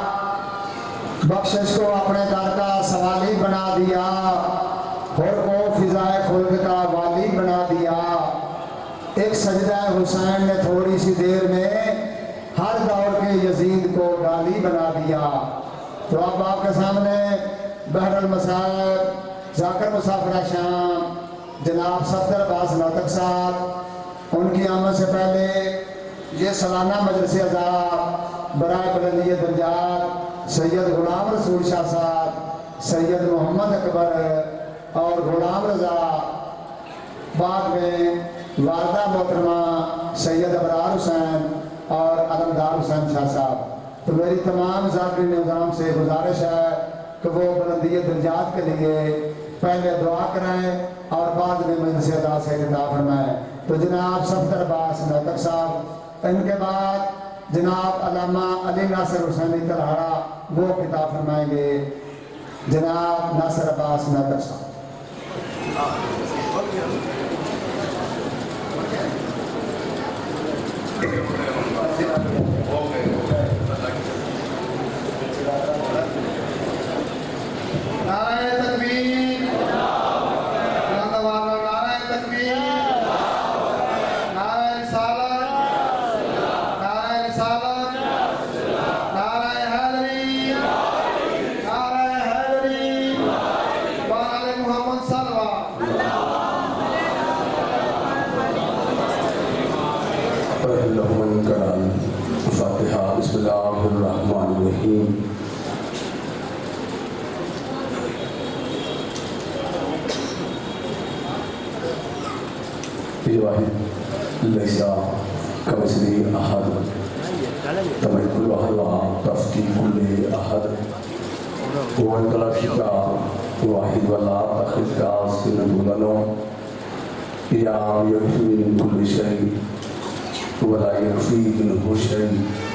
بخشش کو اپنے در کا سوالی بنا دیا اور کو فضائے خلق کا والی بنا دیا ایک سجدہ حسین نے تھوڑی سی دیر میں ہر دور کے یزید کو ڈالی بنا دیا تو اب آپ کے سامنے بحر المصائب ذاکر مسافر شام جناب صفدر عباس نوتک صاحب ان کی آمد سے پہلے یہ سالانہ مجلس اعزاز برائے بلندی درجات سید غلام رسول شاہ صاحب سید محمد اکبر اور غلام رضا بعد میں والدہ محترمہ سید ابرار حسین اور علمدار حسین شاہ صاحب تو میری تمام ذاکرین نظام سے گزارش ہے کہ وہ بلندی درجات کے لیے پہلے دعا کریں اور بعد میں مجلس اعزاز سے خطاب فرمائیں تو جناب صفدر عباس نوتک صاحب ان کے بعد جناب علامہ علی ناصر حسینی تلہاڑا وہ خطاب فرمائیں گے جناب ناصر عباس نوتک صاحب نعرہ تکبیر نعرہ تکبیر نعرہ رسالت نعرہ رسالت نعرہ حیدری نعرہ حیدری وعلى محمد صلوات اللهم الكرام فاتحة بسم الله الرحمن الرحيم واحد ليس كمثله أحد تملك الوحدة تفتي كل أحد هو الخالق واحد ولا تخلق سنة له يا يكفي من كل شيء ولا يكفي منه شيء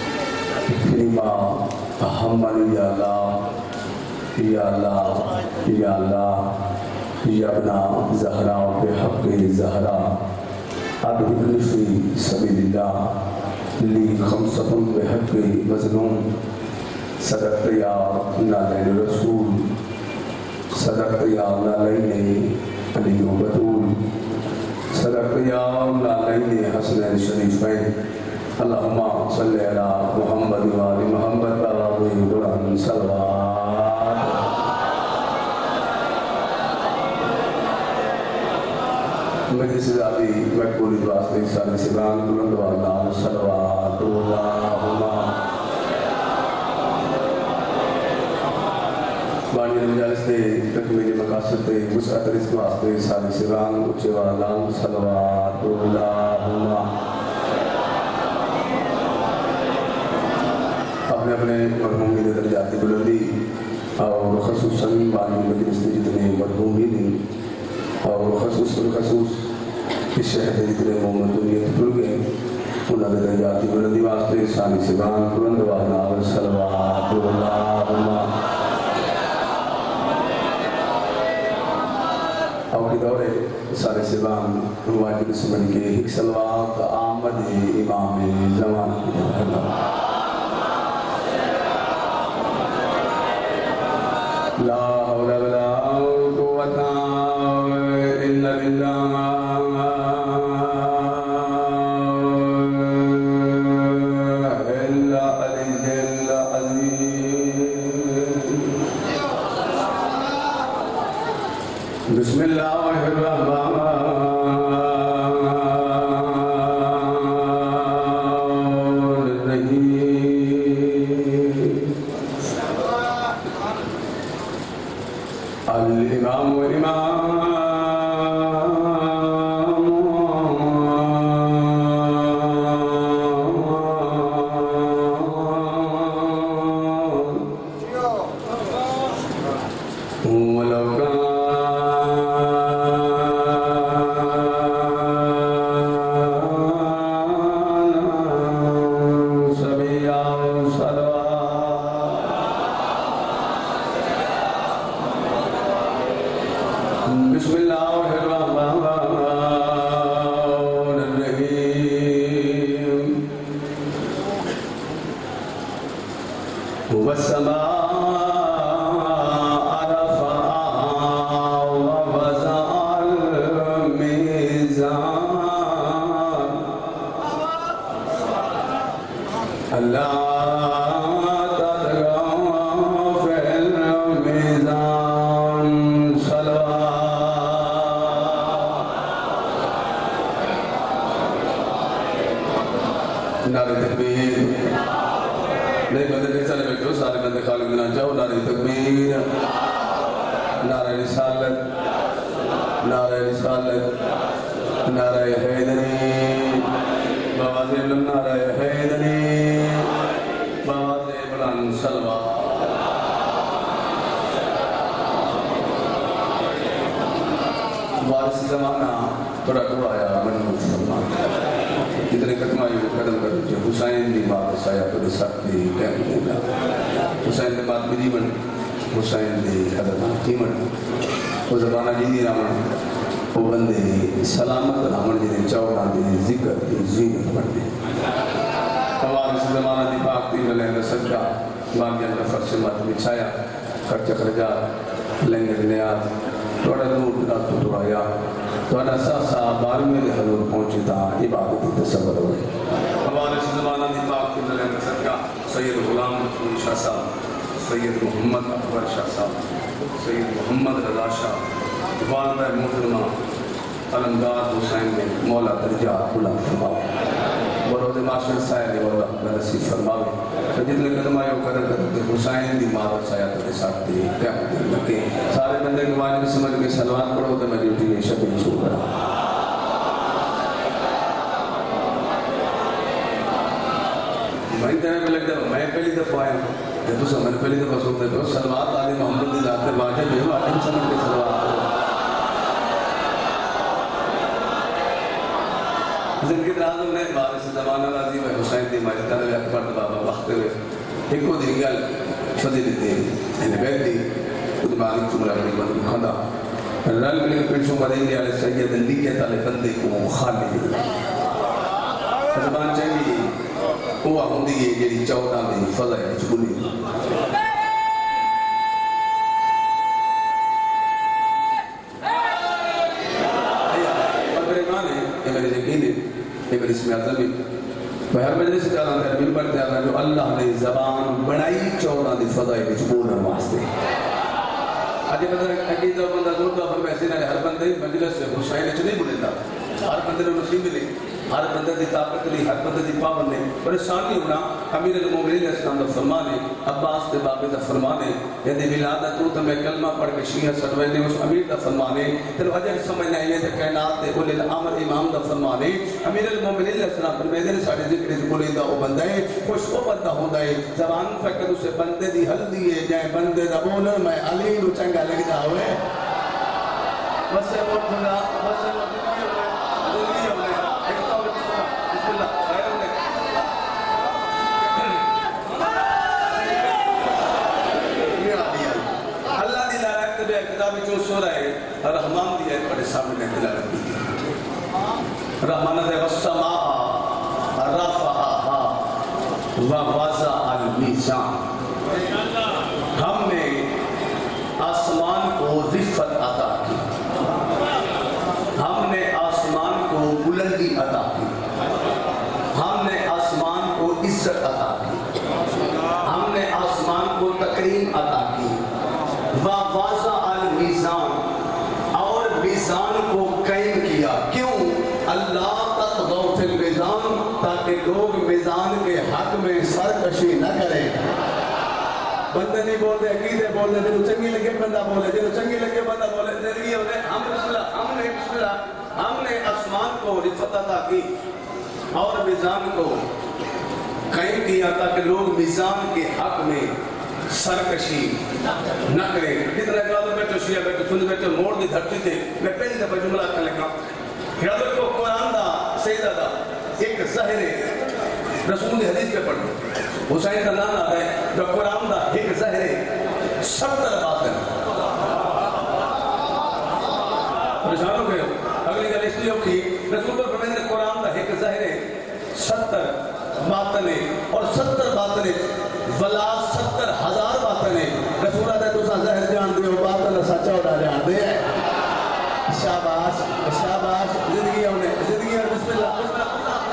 كلمة أهمني يا الله يا الله يا الله يا ابن زهراء بحق زهراء أدخل في سبيل الله لي 5 بحق مظلوم صدقت يا نالين الرسول صدقت يا نالين علي وبتول صدقت يا نالين حسنين الشريفين اللهم صل على محمد وآل محمد وآل قرآن صلوات مجلس ذاتی مقبول واسطے سارے سبحان بلند والله صلوات اللهم بانی مجالس دے تکمیل مقاصد دے وسعت رزق واسطے سارے سبحان اچھے والله صلوات اللهم اپنے اپنے مرحومی دے درجات کی بلندی اور خصوصاً بانی مجلس دے جتنے مرحومی دیں اور خصوص اس شہر جتنے محمد دنیا پھر گئے انہوں نے درجاتی بلندی واسطے ثانی سبحان بلند والا صلوات اللہم دورے سارے سبان واجب سمجھ کے ایک صلوات آمد امام زمان لا حول ولا قوة إلا بالله بسم الله الرحمن الرحيم الإمام وإمام ولو كان بسم الله الرحمن الرحيم والسماء رفعها ووضع الميزان ألا تطغوا في الميزان نعرہ تکبیر نہیں بندے نہیں چلے بیٹھو سارے بندے خالق بنا چاہو نعرہ تکبیر نعرہ رسالت نعرہ رسالت نعرہ حیدری بابا علم نعرہ حیدری بابا بلند سلوہ وارث زمانہ تھوڑا کو آیا منو فرمان جتنے قدم آئی وہ قدم کر جو حسین دی بات سایا تو سختی کہم دینا حسین دی بات بھی بن حسین دی حضرت قیمت وہ زبانہ جی دی رامن وہ بندے سلامت رامن جی دی چوکان دی ذکر دی زینت بڑھنے وارث زمانہ دی پاک دی ملین صدقہ باقی اندر فرش مات بچھایا خرچ خرجات لنگر نیاز توڑا دور دنات تو درایا توڑا سا بار میں حضور پہنچی تا عبادتی تصور ہوئے ہمارے زمانہ دی پاک کی ملین صدقہ سید غلام رسول شاہ صاحب سید محمد اکبر شاہ صاحب سید محمد رضا شاہ والدہ محترمہ علمدار حسین نے مولا درجہ غلام فرماؤ بروز معاشر سائے نے مولا نصیب فرماوے جتنے قدم آئے وہ قدر کرتے حسین دی مارت سایہ تو ساتھ دی قیامت دن لکے سارے بندے کے واجب سمجھ کے سلوات پڑھو تو میں ڈیوٹی میں شب انشور کرا میں انتہائی میں لگ جاؤ میں پہلی دفعہ آیا ہوں جب تو سمجھ پہلی دفعہ سوکتے تو سلوات آدھے محمد دی ذات واجب ہے واجب سمجھ کے سلوات پڑھو زندگی درازم نے وارث زمانہ راضی ہوئے حسین دی مجدہ نے اکبر بابا وقت ہوئے ایک کو دی گل فضیل دی انہیں بیت دی خود مالک چمرہ اپنی بندی خدا رل ملک پنچوں مدینی علیہ سید لی کے تالے بندے کو خالی دی زبان چاہیے وہ ہوں دی یہ چودہ دی فضا ہے چکلی یہ میری اسم اعظمی میں ہر مجلس سے چاہتا ہوں تربیل پڑھتے ہیں جو اللہ نے زبان بڑائی چودہ دی فضائی کچھ بولن واسطے آجی عقیدہ بندہ دور تو اپنے پیسے نہ ہر بندے مجلس سے حسین اچھ نہیں بولے تھا ہر بندے نے نصیب ملی ہر بندے دی طاقت لی ہر بندے دی پابند نے پریشانی ہونا امیر المومنین علیہ السلام دا فرمانے عباس دے بابے دا فرمانے یعنی ولادت تو تمہیں کلمہ پڑھ کے شیعہ سروے نے اس امیر دا فرمانے تیرو اجر سمجھنا ہے تے کائنات دے اولی الامر امام دا فرمانے امیر المومنین علیہ السلام فرمانے نے ساڑے ذکر دی بولی دا او بندہ ہے خوش او بندہ ہوندا ہے زبان فکر اسے بندے دی حل دیے جائے بندے دا بولر میں علی نو چنگا لگ دا ہوئے بسے وہ خدا بسے وہ کتابی جو سورہ ہے رحمان دی ہے پڑھے سامنے تلاوت کی رحمانہ دے والسماء رفعہا ووضع المیزان. ہم نے آسمان کو رفعت عطا کی, ہم نے آسمان کو بلندی عطا کی, ہم نے آسمان کو عزت عطا کی, ہم نے آسمان کو تکریم عطا کی. ووضع المیزان, اور میزان کو قائم کیا. کیوں؟ اللہ تطغوا فی المیزان, تاکہ لوگ میزان کے حق میں سرکشی نہ کریں. بندے نہیں بولتے, عقیدے بولتے, جنہوں چنگی لگے بندہ بولے, جنہوں چنگی لگے بندہ بولے. زندگی ہوتے ہم نے آسمان کو رفعت عطا کی اور میزان کو قائم کیا تاکہ لوگ میزان کے حق میں سرکشی نہ کریں. جتنا اقبال بیٹھو, شیعہ بیٹھو, سن بیٹھو, موڑ دی دھرتی تھے. میں پہلی دفعہ جملہ کر لگا یاد رکھو, قرآن دا سیدہ دا ایک ظاہر رسول حدیث پہ پڑھو. حسین کا نام آتا ہے جو قرآن دا ایک ظاہر 70 باطن. پریشان ہو گئے ہو, اگلی گل اس لیے ہو کہ رسول پر فرمائے قرآن دا ایک ظاہر 70 باطن اور 70 باطن ولا 70,000 باطن. رسول آتا ہے تو ظاہر جان دے ہو, باطن سچا ہوتا جان دے. شاباش شاباش. زندگی ہونے زندگی ہے. بسم اللہ بسم اللہ.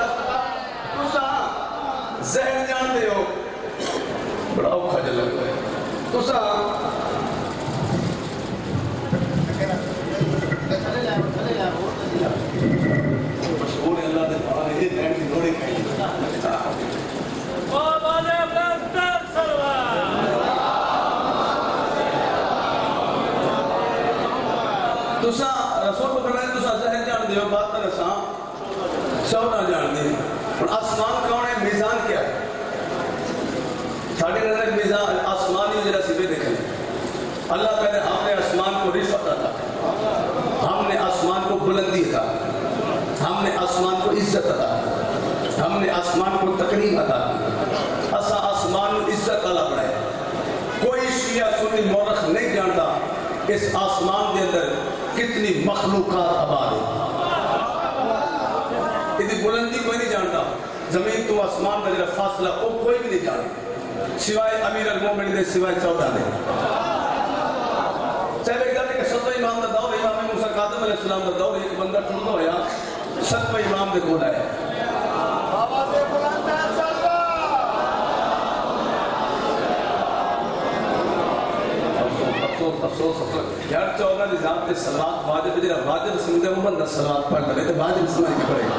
ظاہر جان دے ہو, بڑا اوکھا جل لگتا ہے. تسا مشہور اللہ دے پانے یہ ٹائم کی دوڑے کھائیں. تسا رسول کو فرمائے تسا ظاہر جان دے ہو, بات نہ سا سونا جان دے. اور آسمان کون ہے, میزان کیا ہے؟ ساڑھے نظر میزان آسمانی جرہ سبے دیکھیں. اللہ کہتے ہیں ہم نے آسمان کو رفعت عطا, ہم نے آسمان کو بلندی عطا, ہم نے آسمان کو عزت عطا, ہم نے آسمان کو تکریم عطا کی. اسا آسمان کو عزت عطا بڑھائے. کوئی شیعہ سنی مورخ نہیں جانتا اس آسمان کے اندر کتنی مخلوقات آباد ہے. اتنی بلندی کوئی نہیں جانتا. زمین تو آسمان کا جرا فاصلہ وہ کوئی بھی نہیں جانتا سوائے امیر المومن دے, سوائے 14 دے. چاہے ایک دن کہ 7 امام دا دور, امام موسیٰ کاظم علیہ السلام دا دور, ایک بندہ ٹھنڈا ہویا 7 امام دے کول آیا. آواز بلند ہے صلوات. افسوس یار 14 نظام تے صلوات واجب جڑا واجب سمجھے وہ بندہ صلوات پڑھ لے تے واجب سمجھ کے پڑھے.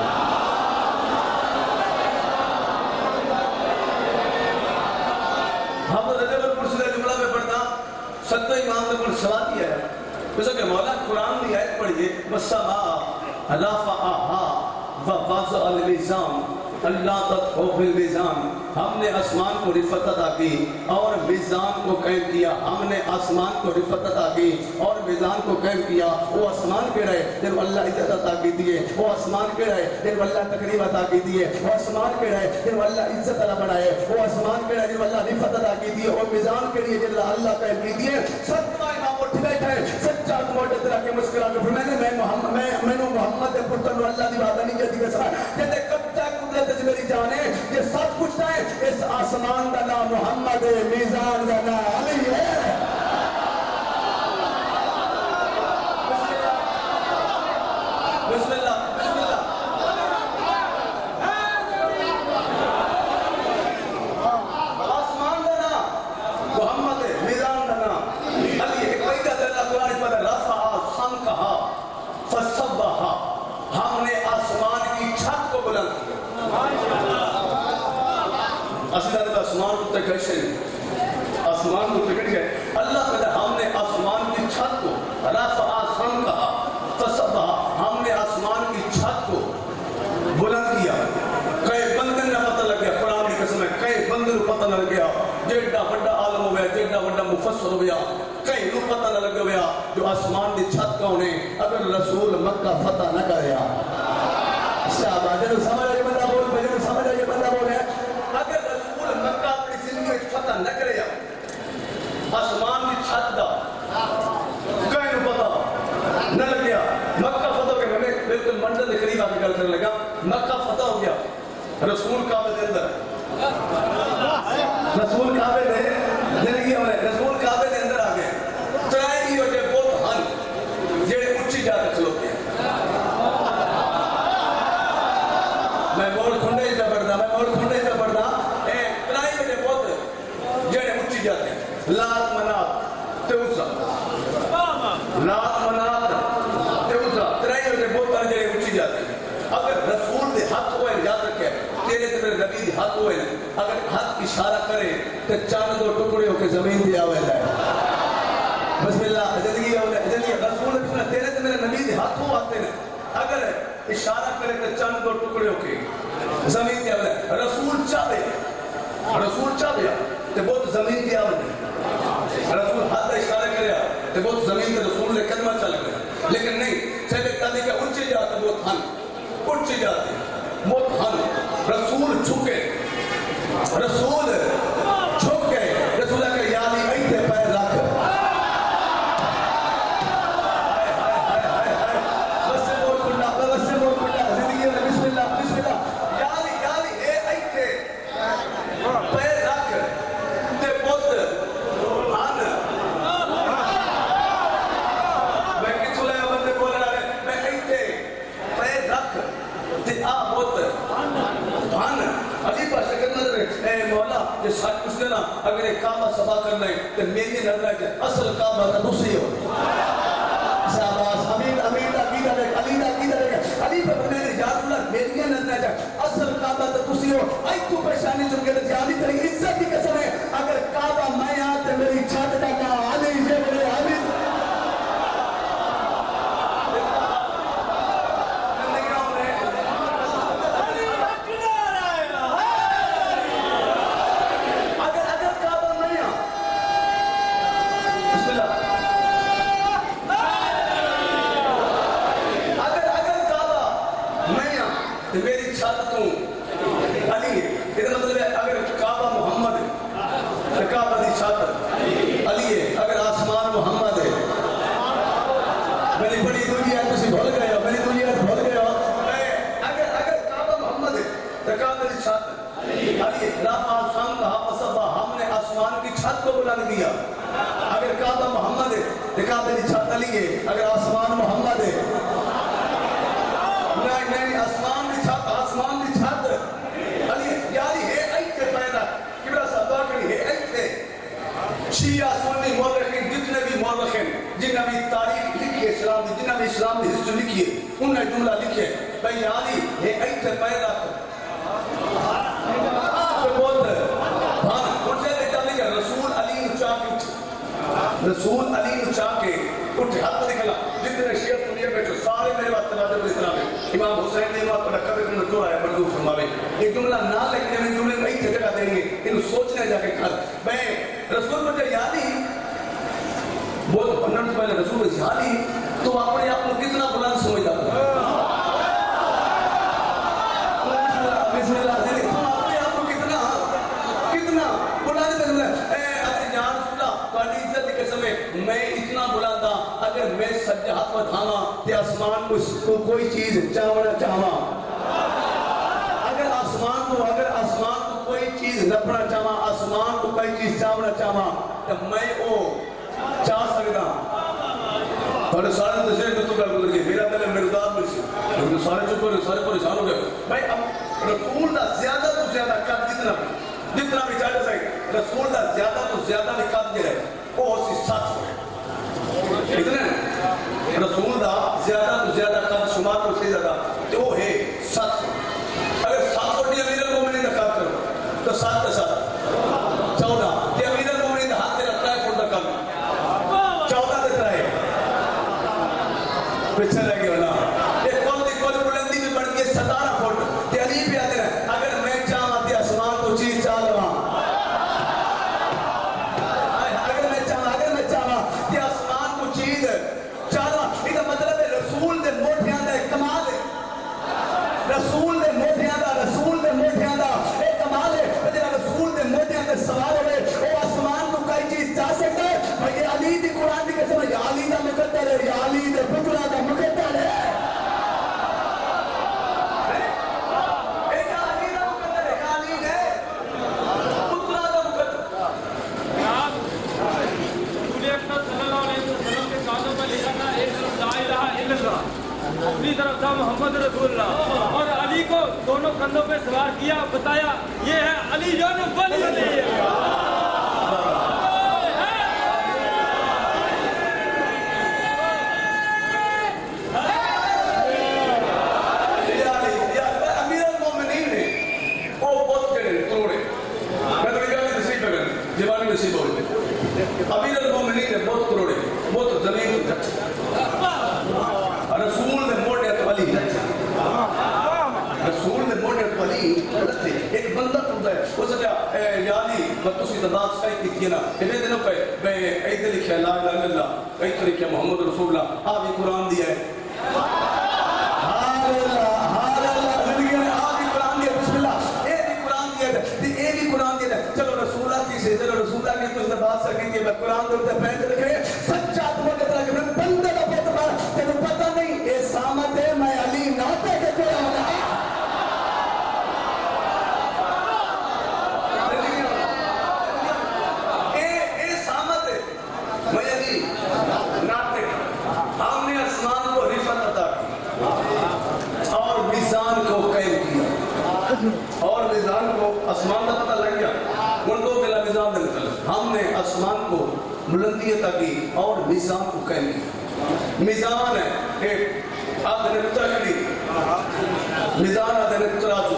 ہم رجب القرسی کا جملہ میں پڑھتا 7 امام نے کل صلوات ہی ہے. جیسا کہ مولا قرآن کی آیت پڑھیے والسماء رفعہا ووضع المیزان اللہ تطغوا فی المیزان. ہم نے آسمان کو رفعت عطا کی اور میزان کو قائم کیا. ہم نے آسمان کو رفعت عطا کی اور میزان کو قائم کیا. وہ آسمان کہہ رہے جب اللہ عزت عطا کی دیئے, وہ آسمان کہہ رہے جب اللہ تقریب عطا کی دیئے, وہ آسمان کہہ رہے جب اللہ عزت عطا بڑھائے, وہ آسمان کہہ رہے جب اللہ رفعت عطا کی دیئے, اور میزان کہہ رہے جب اللہ قائم کی دیئے. ستما امام اٹھ بیٹھا ہے سچا موٹے طرح کے مسکرا کے فرمایا میں محمد پتر اللہ دی بات نہیں کہتی کسرا کہتے کب تک قدرت میری جان ہے یہ سب کچھ ہے. اس آسمان کا نام محمد ہے, میزان کا نام علی ہے. بسم اللہ بسم اللہ. آسمان کا نام محمد ہے, میزان کا نام علی ہے. ایک قیدہ اللہ قرآن پر رفعہ سمکہا فسبہا. ہم نے آسمان کی چھت کو بلند کیا. اصل آسمان کو تک ایسے آسمان کو پکڑ گئے. اللہ کہتا ہے ہم نے آسمان کی چھت کو رفعہ سمکہا فسبہا. ہم نے آسمان کی چھت کو بلند کیا. کئی بندن نہ پتہ لگ گیا, قرآن کی قسم ہے کئی بندن پتہ نہ لگ گیا. جیڑا بڑا عالم ہو گیا, جیڑا بڑا مفسر ہو گیا, کئی نو پتہ نہ لگ گیا جو آسمان کی چھت کون ہے اگر رسول مکہ فتح نہ کریا. شاباش. جنہوں سمجھ آئیے بندہ بول, جنہوں سمجھ آئیے بندہ بول ہے. اگر رسول مکہ اپنی زندگی فتح نہ کریا, آسمان کی چھت دا کہیں نو پتہ نہ لگیا, رسول کعبے دے زندگی ہوئے رسول کعبے دے اندر آگئے ترائے ہی ہو جائے بہت ہن جیڑے اچھی جاتے چلوتے ہیں میں موڑ کھنڈے ہی تا پڑھدا ترائے ہی ہو جائے بہت جیڑے اچھی جاتے ہیں لات منات تے عزا ترائے ہی ہو جائے بہت جیڑے اچھی جاتے ہیں اگر رسول دے حق ہوئے یاد رکھے تیرے تے میرے نبی دے حق ہوئے اگر حق اشارہ کرے تو چاند دو ٹکڑے ہو کے زمین پہ آوے جائے بسم اللہ زندگی رسول تیرے تے میرے نبی دے حق ہو آتے ہیں اگر اشارہ کرے تو چاند دو ٹکڑے ہو کے زمین پہ آوے جائے رسول چاہے تو بہت زمین پہ آوے جائے رسول حق اشارہ کرے تو بہت زمین پہ رسول نے قدمہ چل گئے لیکن نہیں چلے کہتے کہ اونچے جاتے بہت ہن اونچے جاتے بہت ہن رسول چھکے رسول کہ یادی ایتے پیر رکھ بس سے بہت کھنڈا زندگی میں بسم اللہ یادی اے ایتے پیر رکھ تے بہت ہن میں کچھ لیا بندے بول رہا ہے میں ایتے پیر رکھ تے آ بہت ہن علی پاس شکر نظر ہے اے مولا یہ ساتھ کچھ دینا اگر ایک کعبہ صفا کرنا ہے تو میری نظر ہے کہ اصل کعبہ کا دوسری ہو شہباز علی پر بنے یاد اللہ میری نظر ہے کہ اصل کعبہ کا دوسری ہو آئی تو پریشانی چکے تو جانی تری عزت کی قسم ہے اگر کعبہ میں آتے میری چھت کا کہا علی یہ بڑے علی اگر کعبہ محمد ہے دکھا میری چھت علی ہے اگر آسمان محمد ہے نہیں آسمان کی چھت علی ہے یعنی ہے ایتے پیدا کبرا صاحب دعا کری ہے ایتے شیعہ سنی مورخین جتنے بھی مورخین جنہاں بھی تاریخ لکھی ہے اسلام دی جنہاں بھی اسلام دی ہسٹری لکھی ہے انہوں نے جملہ لکھی ہے بھئی یعنی ہے ایتے پیدا رسول علی نو چاہ کے اٹھے ہاتھ پر دکھلا جتنے شیعہ سنیہ بیٹھو سارے میرے بات تناظر پر اسلام ہے امام حسین نے امام پر رکھا بیٹھو نکو آیا مردو فرماوے ایک جملہ نہ لکھنے میں جملے میں ایک جگہ دیں گے انہوں سوچنے جا کے کھل میں رسول مجھے یادی بہت پنڈن سے پہلے رسول مجھے یادی تو اپنے آپ کو کتنا بلند سمجھ جاتا بسم اللہ دے تو اپنے آپ کو کتنا بلند سمجھ میں اتنا بلاتا اگر میں سجدہ ہاتھ پر تھاما تے آسمان کو کوئی چیز چاہنا چاہما اگر آسمان کو کوئی چیز نپنا چاہما آسمان کو کوئی چیز چاہنا چاہما تو میں او چاہ سکتا اور سارے تشریح تو کر گزر گئے میرا پہلے مرداد میں سے سارے چپ ہوئے سارے پریشان ہو گئے بھائی اب رسول دا زیادہ تو زیادہ کر جتنا بھی چاہتے سکے رسول دا زیادہ تو زیادہ بھی کر دے رہے وہ اسی ساتھ ہوئے اتنے رسول دا زیادہ تو زیادہ کر شمار کو سے زیادہ تو وہ ہے ساتھ اگر 7 امیر المومنین کا کام کرو تو 7 کے ساتھ 14 یہ امیر المومنین کا ہاتھ تیرا ٹرائی فوٹ کا کام 14 دے ٹرائی پچھے لگے ہونا یہ کول بلندی میں بڑھ گئے 17 فوٹ تے علی پہ آتے رہے اگر میں چاہاں تے آسمان کو چیز چاہ لواں رسول دے موٹیاں دا ایک کمال ہے جڑا رسول دے موٹیاں دا इस्तकबार किया, बताया ये है अली जान वली अमीर अल-मोमिनीन ने बहुत करोड़े बहुत जमीन रसूल ने मोड़े वली रसूल ने मोड़े वली एक बंदा टूटा है वो सजा यानी तुसी तदाद सही की ना इतने दिनों पे मैं ऐसे लिखा ला इलाहा इल्लल्लाह ऐसे लिखा मोहम्मद रसूलुल्लाह आ भी कुरान दिया है चलो रसूला के कुछ बात सकेंगे मैं कुरान के ऊपर बैठ रखे सच्चा तुम्हें कहता है कि मैं बंदे का बहुत बड़ा तेरे पता नहीं ये सामत है मैं अली नाते के कोई होना ये सामत है मैं अली नाते हमने आसमान को रिफत अता की और मिजान को कायम किया और मिजान को आसमान का पता लग गया हमने आसमान को बुलंदी अता की और मिजान को कायम किया मिजान है एक आदने तकड़ी मिजान आदने तराजू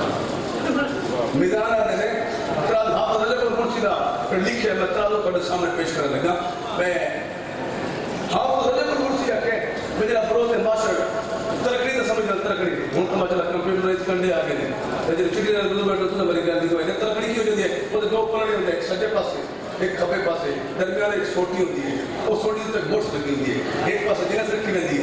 मिजान आदने तराजू हाथ अदले को मुर्शिदा लिखे मैं तराजू को सामने पेश करने लगा मैं हाथ अदले को मुर्शिदा के मेरा बरोज माशर तरकड़ी तो समझ ना तरकड़ी हूं तो मचला कंप्यूटराइज करने आ गए जे चिड़ी ने बोल बैठो तो मेरी गल दी कोई तरकड़ी क्यों होती है वो दो पलड़े होते हैं सज्जे पासे एक खब्बे पासे दरमियान एक सोटी होती है वो सोटी तक बोट्स लगी होती है एक पासे जिन्हें रखी रहती है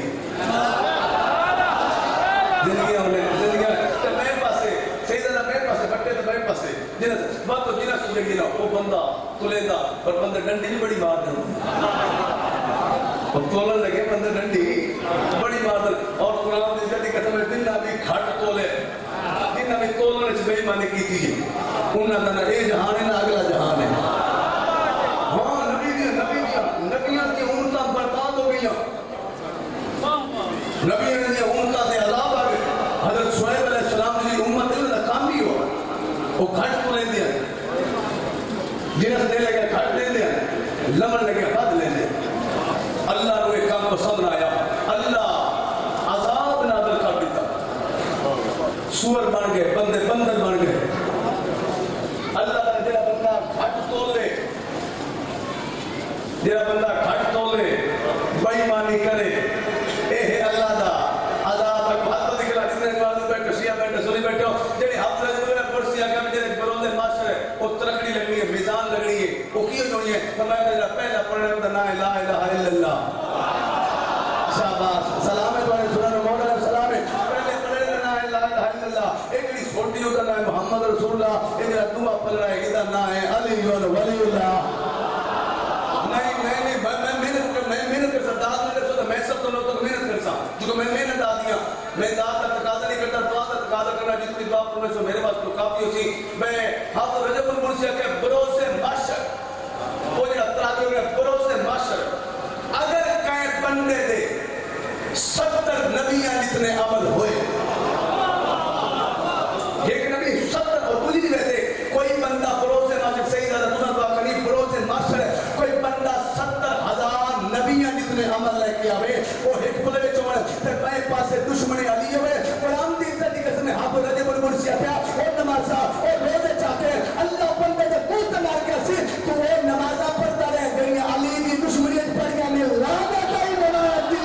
जिंदगी हमने जिंदगी तो मेरे पासे सही तरह मेरे पासे बट्टे तो मेरे पासे जिन्हें बात तो जिन्हें सुनेगी ना वो बंदा तुलेंदा और बंदे डंडी भी बड़ी मार दे तोलन लगे बंदे डंडी बड़ी मार दे और कुरान की जल्दी कहता है दिन ना भी घाट तोले दिन ना भी तोलने से बेईमानी की थी उन्हें ना ये जहान है ना अगला जहान है हाँ नबियां की उम्मतां बर्बाद हो गई नबियां ने उम्मतां से अज़ाब आ गए हज़रत शुएब अलैहिस्सलाम की उम्मत ने नाकामी हो वो घाट तो ले दिया जिन्हें दे लगे घाट ले दिया लमन लगे बद ले दिया अल्लाह ने एक काम को समझ आया अल्लाह अज़ाब नाज़िल कर दिया सूअर बन गए बंदे बंदर बन गए अल्लाह ने जेड़ा बंदा घट तोले जेड़ा बंदा घट तोले बेईमानी करे ए है अल्लाह दा अज़ाब का हाथ दिखला जितने नमाज बैठो शिया बैठो सुनी बैठो जेड़ी हाथ रजूल में कुर्सियां का जेड़े बरोले माशर है वो तरकड़ी लगनी है मिजान लगनी है वो की होनी है फरमाया जेड़ा पहला पढ़ने वाला ना ला इलाहा इल्लल्लाह शाबाश सलाम है तुम्हारे सुनाने मौला ने सलाम है पहले पढ़े ना ला इलाहा इल्लल्लाह एकड़ी छोटी का नाम है मोहम्मद रसूलुल्लाह इधर दुआ पढ़ रहा है इधर ना है अली वलीउल्लाह नहीं मैं मेहनत कर सकता मैं सब तो लोग मेहनत कर सकता क्योंकि मैं मेहनत आ दिया मैं दाद का तकाजा नहीं करता दुआ का तकाजा करना जितनी दुआ पढ़ने से मेरे पास तो काफी होती मैं हाथ रजब मुर्शिया के भरोसे माशर वो जो तराजू में भरोसे माशर अगर कहीं बंदे दे 70 नबियां जितने अमल हुए एक नबी 70 और बुझ नहीं रहते कोई बंदा भरोसे माशर सही दादा तुझा दुआ करी भरोसे माशर कोई बंदा 70,000 नबियां जितने अमल लेके आवे वो एक बोले में चोड़ ते बाएं पासे दुश्मनी अली होवे कुरान दी इज्जत की कसम हाथ रजब मुर्शिया पे और नमाज़ा और रोजे चाहते अल्लाह बंदे दे मुंह ते मार के सी तू वो नमाज़ा पढ़ता रह गई अली दी दुश्मनी पड़ गया ने लानत ही बना दी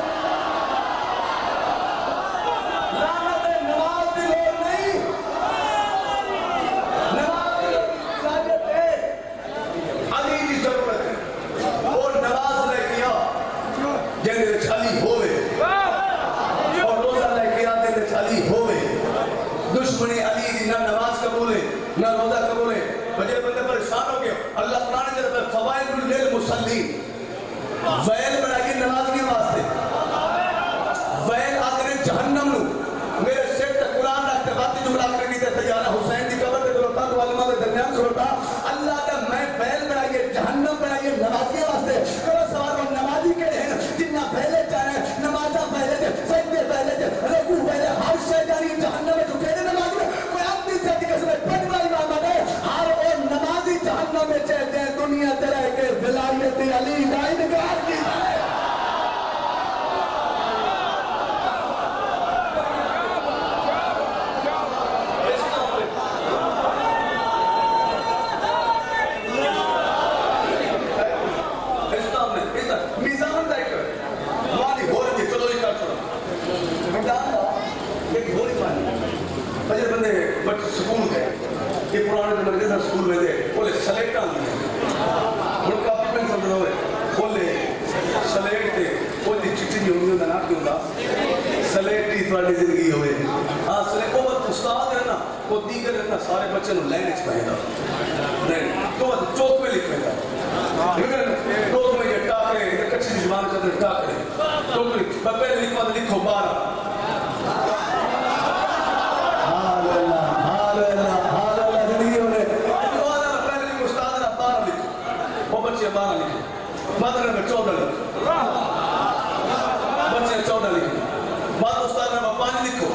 लानत नमाज दी लोड़ नहीं नमाज इबादत है अली दी जरूरत है वो नमाज लेके आ जिंदे अली होवे और रोजा लेके आ जिंदे अली होवे दुश्मनी अली दी ना नमाज कबूल है ना रोजा कबूल है वजह बंदे परेशान हो गए अल्लाह कुरान के अंदर फवाइलुल लिल मुसल्लीन वैल बनाई नमाज के वास्ते वैल आखिर जहन्नम नु मेरे सिर ते कुरान रखते बाती जुमला करनी ते तैयार हुसैन दी कब्र ते खलोता तो वालिमा के दरमियान खलोता अल्लाह का मैं वैल बनाई जहन्नम बनाई नमाज के वास्ते करो सवाल और नमाजी के हैं जिन्ना पहले चाहे नमाजा पहले थे सजदे पहले थे रुकू पहले हर शय जानी जहन्नम में झुके नमाज में جہنم میں چہتے ہیں دنیا ترہ کے ولایت علی کا انکار کی بندے بچے سکول گئے یہ پرانے زمانے کے سکول میں دے بولے سلیکٹ آتی ہے ان کا اپنی پینسل دے ہوئے بولے سلیکٹ تے کوئی دی چٹی نہیں ہوئی ہوتا نہ کیوں گا سلیکٹ ہی تھوڑی زندگی ہوئے ہاں سلیکٹ وہ استاد ہے نا وہ دیگر ہے نا سارے بچے نو لینگویج پڑھے گا تو چوک میں لکھ پہنتا روز میں یہ ٹاکرے کچھ دی زبان کا در ٹاکرے تو پہلے لکھوا لکھو 12 مادر میں 14 لکھو بچے 14 لکھو بعد استاد میں 5 لکھو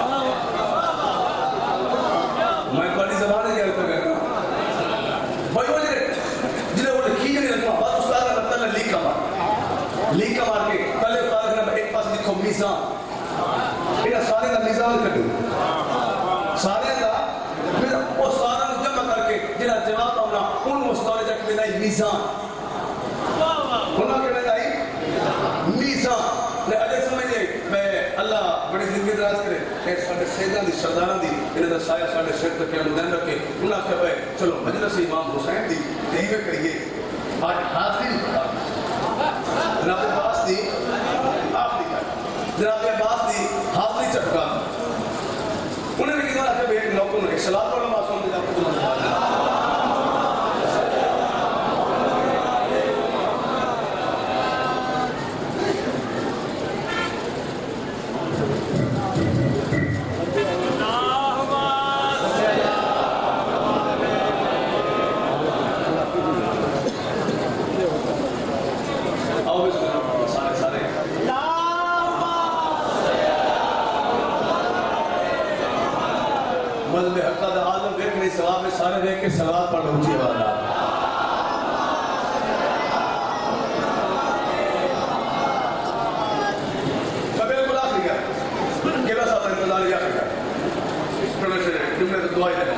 میں بڑی زبان ہے کیا لکھو گا بھائی وہ جنہیں وہ لکھی نہیں لکھو بعد استاد میں پتہ لیکا مار کے پہلے استاد میں ایک پاس لکھو میزان یہ سارے کا میزان کٹو سارے کا پھر وہ سارا جمع کر کے جنہیں جواب ہونا ان استاد جا کے بنائی میزان ہونا کے میں آئی میزان نے اجے سمجھے میں اللہ بڑی زندگی دراز کرے کہ ساڑھے سیدان دی شردانہ دی انہیں دا سایہ ساڑھے شرط کے مدین رکھے انہاں کہ بھائی چلو مجلس امام حسین دی دیوے کریے آج حاضری نہیں پڑھا جناب عباس دی آپ دی کر جناب عباس دی حاضری چپکا انہیں بھی کہا کہ بھائی لوگوں نے سلام پڑھا معصوم دی جاتے تمہیں پڑھا مذہب حقہ دا عالم دیکھ نہیں سواب میں سارے دیکھ کے سلوات پڑھ اونچی آواز آ میں بالکل آخری گیا کیلا صاحب انتظار یا گیا پڑھنے سے جملے تو دعائی لگا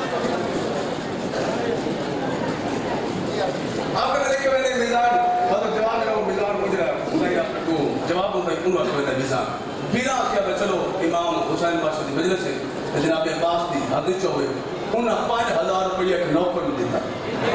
آپ کا دیکھے میں نے میزان حضرت جواب میرا وہ میزان مجھ رہا ہے نہیں آپ کو جواب ہوتا ہے انہوں آپ کو میزان پھر آپ کیا میں چلو امام حسین بادشاہ دی مجلس سے جناب عباس دی حدیث چوئے انہاں 5000 روپیہ ایک نوکر میں دیتا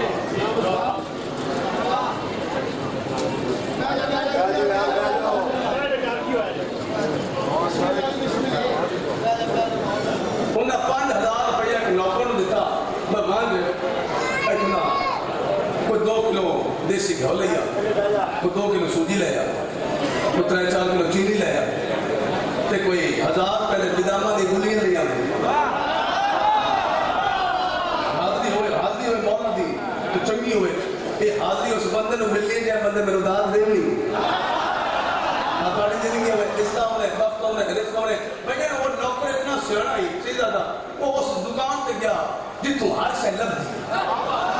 انہاں 5000 روپیہ ایک نوکر میں دیتا میں مان گئے اتنا کوئی 2 کلو دیسی گھو لیا کوئی 2 کلو سوجی لیا کوئی 3-4 کلو چینی لیا تے کوئی 1000 پہلے بدامہ دی گلی نہیں آئی حاضری ہوئے مولا دی تو چنگی ہوئے یہ حاضری اس بندے نو ملنی جائے بندے میں اداس دے نہیں آپ آڑی زندگی ہوئے اسلام ہوئے وقت ہوئے حدیث ہوئے میں وہ نوکر اتنا سیڑا ہی سیدھا تھا وہ اس دکان تے گیا جتوں ہر سے لب دی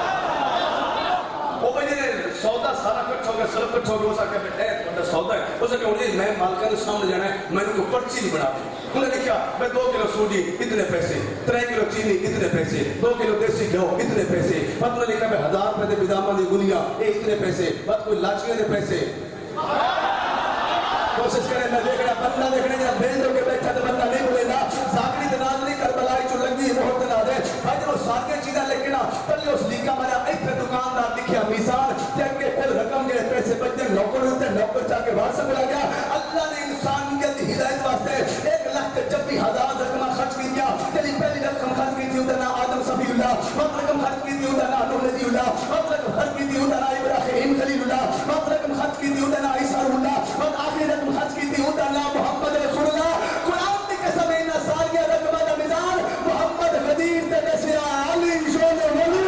وہ بھئی سودا سارا کٹھ ہو گیا سلب کٹھ ہو گیا وہ سا کہ بیٹھے بندہ سودا ہے وہ سا کہ انہیں میں مالکہ نے سامنے جانا ہے میں نے کو پرچی نہیں بنا دی انہوں نے لکھا میں 2 کلو سوڈی اتنے پیسے 3 کلو چینی اتنے پیسے 2 کلو دیسی گھو اتنے پیسے بعد میں لکھا میں 1000 روپے دے بدامہ دی گلیاں اتنے پیسے بعد کوئی لاچیاں دے پیسے کوشش کریں میں دیکھنا بندہ دیکھنے جنہا بیل دو کے بیٹھا تو بندہ نہیں بولے نا زاکری دناز نہیں کربلائی جو لگی بہت دناز ہے بھائی جب وہ سارے چیزیں لیکنا پہلے اس لیکا میں نے ایک دکاندار دکھیا میزان جب کے پھر رقم گئے پیسے بچے نوکر ہوتے نوکر چاہ کے باہر سے بلا گیا اللہ نے انسانیت ہدایت واسطے 1 لاکھ جب بھی 1000 رقمہ خرچ کی دیا چلی پہلی رقم خرچ کی تھی ادھر آدم صفی اللہ وقت رقم خرچ کی تھی ادھر نور نبی اللہ وقت رقم خرچ کی تھی ادھر ابراہیم خلیل اللہ وقت رقم خرچ کی تھی ادھر عیسیٰ اللہ وقت آخری رقم خرچ کی تھی ادھر محمد رسول اللہ قرآن کی قسم ہے ساریہ رقمہ دا میزان محمد خدیر تے نسیہ علی شون ولی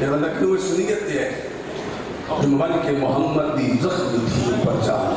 یہ بندہ کیوں اس نیت ہے جو من کے محمد دی زخم تھی پر جان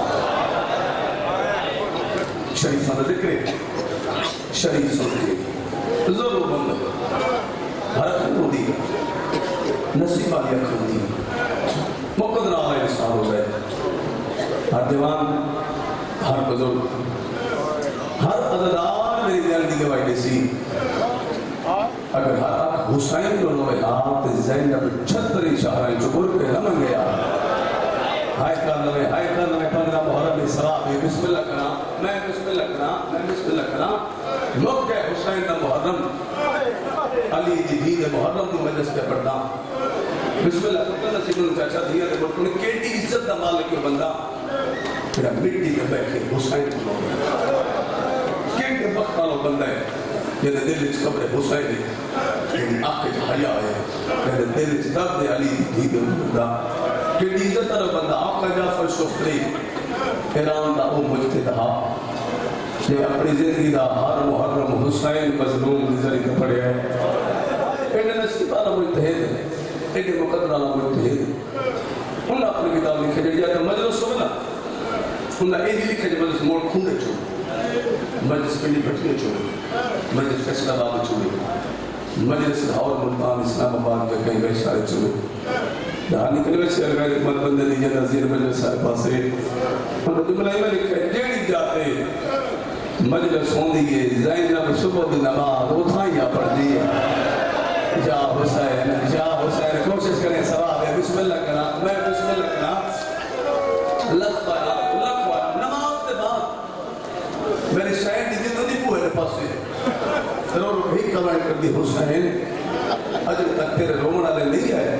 شریف مدد ذکرے شریف سن کے ضرور بندہ حرکت ہو دی نصیب آلیا کھو دی مقدر آلہ انسان ہو گئے ہر دیوان ہر بزرگ ہر عددار میری دل دی گواہی دے سی اگر ہر اک حسین جو نوے آت زینب چھتری شہرائیں چکر کے لمن گیا ہائے کر نوے 15 محرم اسراء بسم اللہ کرنا میں بسم اللہ کرنا میں بسم اللہ کرنا لوگ گئے حسین دا محرم علی دی دید محرم کو مجلس کے پڑھنا بسم اللہ کرنا نصیب ان چاچا دیا دے بڑھ انہیں کیٹی عزت دا مالک کے بندہ پھر مٹی کے بیٹھے حسین کو لوگ کیٹے وقت والوں بندہ ہے جنہیں دل اچھ قبر حسین ہے جنہیں آنکھ اچھ حیاء ہے جنہیں دل اچھ درد علی دید بندہ کیٹی عزت دا بندہ آقا جعفر شفری ایران دا او مجتدہ یہ اپنی زندگی دا ہر محرم حسین مظلوم نظری کا پڑے ہے ایڈے نصیب آلہ مجتہد ہے ایڈے مقدر آلہ مجتہد انہوں نے اپنی کتاب لکھے جائے جاتا مجلس ہو نا انہوں نے ایڈی لکھے جائے مجلس موڑ کھوندے چھوڑے مجلس پنڈی بھٹنے چھوڑے مجلس فیصلہ باب چھوڑے مجلس لاہور ملتان اسلام آباد کے کہیں گئے شاید چھوڑے جہاں نکلے میں شہر گئے حکمت بندے دیجئے نظیر مجلس صاحب پاسے انہوں نے جملہ میں لکھے جیڑی جاتے مجلس ہوں دیئے زینب صبح دی نماز اتھائیاں پڑھ دیئے جا حسین کوشش کریں ثواب ہے بسم اللہ کرنا میں بسم اللہ کرنا لکھا نماز دے بعد میری شاید دی دل نہیں پوئے پاسے رو رو بھی کمائن کر دی حسین اجل تک تیرے رومن آلے نہیں آئے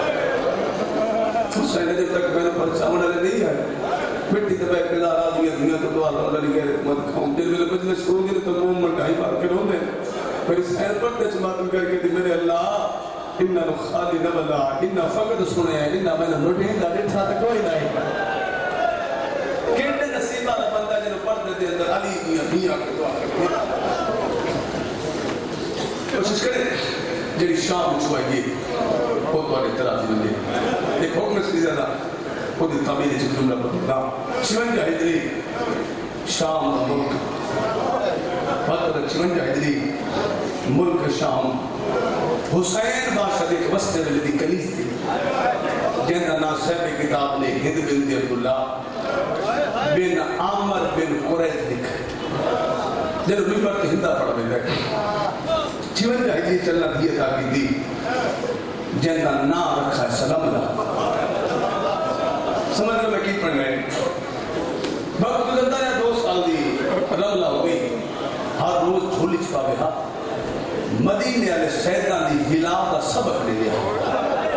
حسین اجل تک میرے پر چاون آلے نہیں آئے مٹی دبائے قلعہ راضی ہے دنیا تو دعا اللہ علیہ گئے مد کھاؤں دل میں مجلس شروع گئے تو مومن ڈھائی بار کے رونے میری سین پر تے چماتم کر کے دی میرے اللہ انہا نخالی نبلا انہا فقط سنے ہیں انہا میں نے نوٹی دا ڈٹھا تا کوئی نہیں کہتے نصیبہ دا بندہ جنہوں پردے دے اندر علی میاں کے دعا کرتے کوشش کریں جنہی شام چھوائے گی وہ تو آنے ترازی بندے ایک حکم اس کی زیادہ خود تعمیر چکرم رب اللہ چونجہ ہجری شام دا ملک بدر چونجہ ہجری ملک شام حسین باشد ایک وسط ولی کلیس تھی جنہ نا صاحب کتاب نے ہند بن عبداللہ بن عامر بن قریظ لکھا جنہوں ممبر کی ہندہ پڑھ میں دیکھا چونجہ ہجری چلنا دیئے تاکی دی جنہ نا رکھا ہے سلام اللہ سمجھ لو میں کی پڑھ گئے وقت گزرتا ہے 2 سال دی رملہ ہو گئی ہر روز جھولی چھپا گیا مدینے والے سیدان دی ولا کا سبق لے لیا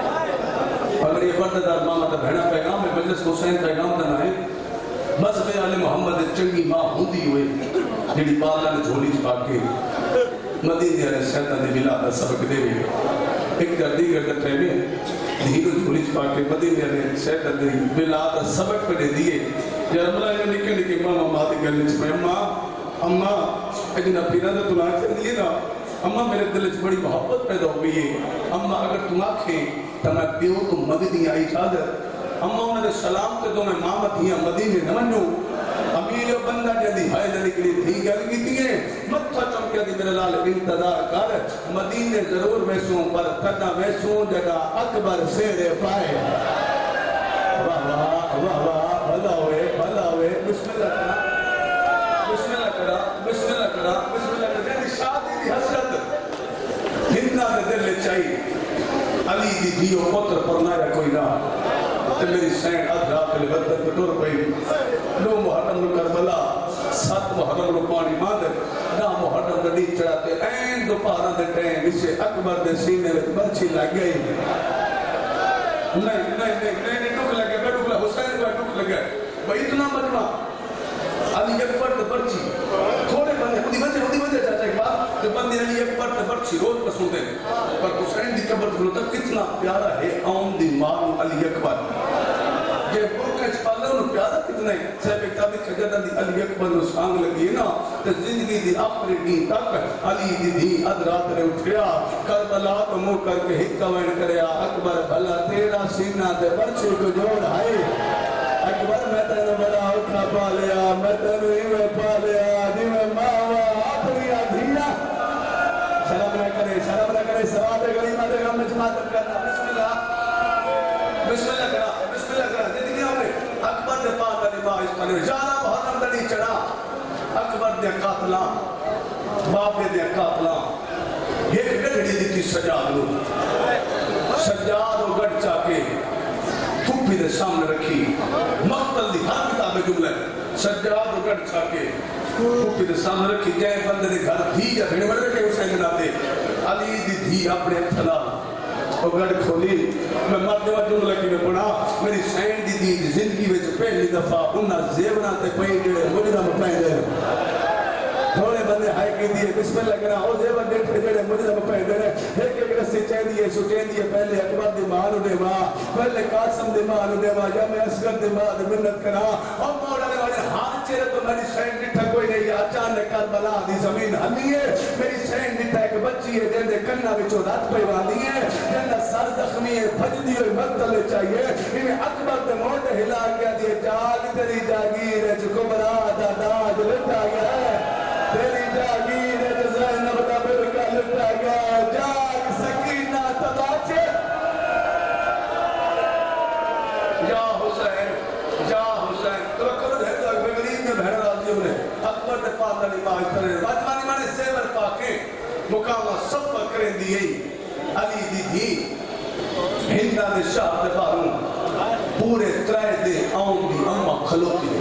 اگر یہ پردہ دار ماما دا بہنا پیغام ہے مجلس حسین پیغام دا نہ ہے بس بے آل محمد چنگی ماں ہوندی ہوئے جڑی بالا نے جھولی چھپا کے مدینے والے سیدان دی ولا کا سبق دے گئے ایک جردی گردہ ٹھہرے دھیرو جھولی چھپا کے مدینے والے سیدان دی ولا کا سبق پہ دے دیئے یا رملہ نے نکے نکے ماما ماں دی گلنے چھپے اماں اجنا پینا دا تنا کر دیئے نا اماں میرے دل سے بڑی محبت پیدا ہوئی ہے اماں اگر تم آنکھیں تو میں پیو تو مدینی آئی چادر اماں انہوں نے سلام کے دو میں مامت ہی مدینے نہ منو امیر بندہ جدی ہائے جلی کے لیے تھی گل کی تھی متھا چمکیا دی میرے لال انتظار کر مدینے ضرور ویسوں پر کدہ ویسوں جگہ اکبر سیرے پائے واہ واہ واہ واہ بھلا ہوئے بسم اللہ کرا بسم اللہ کرا بسم اللہ کرا بسم اللہ کرا جیسے شادی دی حسرت ہندہ دے دل چاہی علی دی دیو پتر پرنایا کوئی نہ تے میری سین ادھا پہلے بدر پٹور پئی 9 محرم نو کربلا 7 محرم نو پانی ماندر 9 محرم نو نیچ چڑھاتے این دوپہرہ دے ٹائم اسے اکبر دے سینے میں برچی لگ گئی نہیں ٹک لگے میں ٹک لگا حسین کو ٹک لگا بھئی اتنا مجمع علی اکبر دے برچی تھوڑے بندے خودی وجہ چاہتا ایک بات جو بندے علی اکبر دے برچی روز پسند ہے پر حسین دی قبر کھلو تک کتنا پیارا ہے آن دی مانو علی اکبر جے برکہ چپالے انہوں پیارا کتنا نہیں صاحب کتاب خجر دی علی اکبر نو سانگ لگی نا تے زندگی دی آخری دین تک علی دی دی ادرات نے اٹھیا کربلا تو منہ کر کے ہکا وین کریا اکبر بھلا تیرا سینہ تے برچے کو جوڑ ہائے اکبر میں تینوں بڑا اٹھا پا لیا میں تینوں ہی پا لیا جی میں ماوا اپنی دھیا شرم نہ کرے سواب غریبہ دے غم میں ماتم کرنا بسم اللہ کرا زندگی ہوئے اکبر دے پاک علی باعث کرنے جانا محرم دنی چڑھا اکبر دے قاتلاں باپے دے قاتلاں یہ گڑھڑی دیتی سجاد لو سجاد و گڑ چاکے تھوپی دے سامنے رکھی مقتل دی ہر کتاب جملہ سجاد و گڑ چاکے تھوپی دے سامنے رکھی جائے بندے دے گھر دھی جا بھیڑ مر رکھے اسے گناتے علی دی دھی اپنے تھلا اور گڑ کھولی میں مردے وجہ لگی میں پڑھا میری سین دی دی زندگی وچ پہلی دفعہ انہاں زیوراں تے پئی جڑے مجرم پہندے تھوڑے بندے ہائے کی دیئے بسم اللہ کرا او زیور ڈیٹھے جڑے مجرم پہندے ایک ایک رسی چین دیئے سٹین دیئے پہلے اکبر دی ماں نو دے ماں پہلے قاسم دی ماں نو دے ماں یا میں اصغر دی ماں دی منت کرا اور مولا نے والے ہاتھ چیرے تو میری سین ڈیٹھا کوئی نہیں اچانک کربلا دی زمین ہلی ہے میری سین ڈیٹھا ایک بچی ہے جن دے کنہ وچوں رات پہ واندی ہے جن دا سر زخمی ہے بھجدی ہوئی مقتل چاہیے انہیں اکبر تے موڑ ہلا گیا دیئے جاگ تیری جاگیر ہے جو کبرا دا داج لٹا گیا ہے تیری جاگیر ہے جو زینب دا برکا لٹا گیا جاگ سکینہ تباچے یا حسین تو کرو دے تو اکبر غریب میں بہن راضی ہونے اکبر دے پاک علی باعث کرنے راجمانی مانے سیور پاکے مقامہ سب پر کریں دیئے علی دی دی ہندہ دے شاہ دے باروں پورے ترائے دے آؤں دی اممہ کھلوتی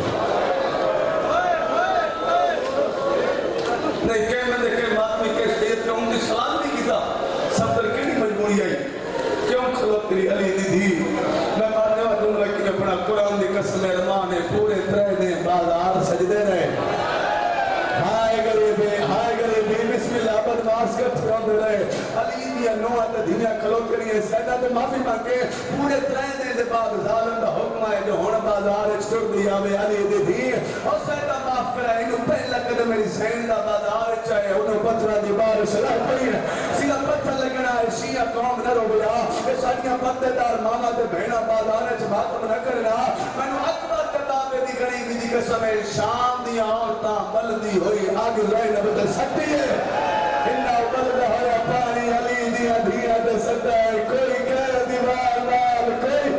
نہیں کہ میں نے کہ ماتمی کے سید کے ان کی سلام نہیں کی تھا صدر کیڑی مجبوری آئی کیوں کھلوتی علی دی دی میں مارنے والا جملہ کی میں پڑھا قرآن دی قسم ارمانے پورے ترائے دے بازار سجدے رہے ہائے غریبی بسم اللہ بدماس کا چھوڑ دے رہے علی دیا نوہ تے دھنیا کھلوت کریے سیدہ تو معافی مانگے پورے ترائے دے بعد ظالم دا حکم ہے جو ہونا بازار چھوڑ دیا میں علی دی دی اور سیدہ معاف کرا انہوں پہلا قدم میری سین دا بازار چاہے انہوں پترہ دی بارش رہ پڑی ہے سیدھا پتھر لگنا ہے شیعہ قوم نہ رو گیا یہ سانیاں پتے دار ماما تے بہنا بازار چھماتم نہ کرنا میں نے اکبر کتابے دی غریبی دی قسم ہے شام دی عورتاں بلدی ہوئی آگ رہے نہ بدل سکتی ہے انہا بلد ہویا پانی علی دیا دھیا دے سکتا ہے کوئی کہہ دیوار بال کوئی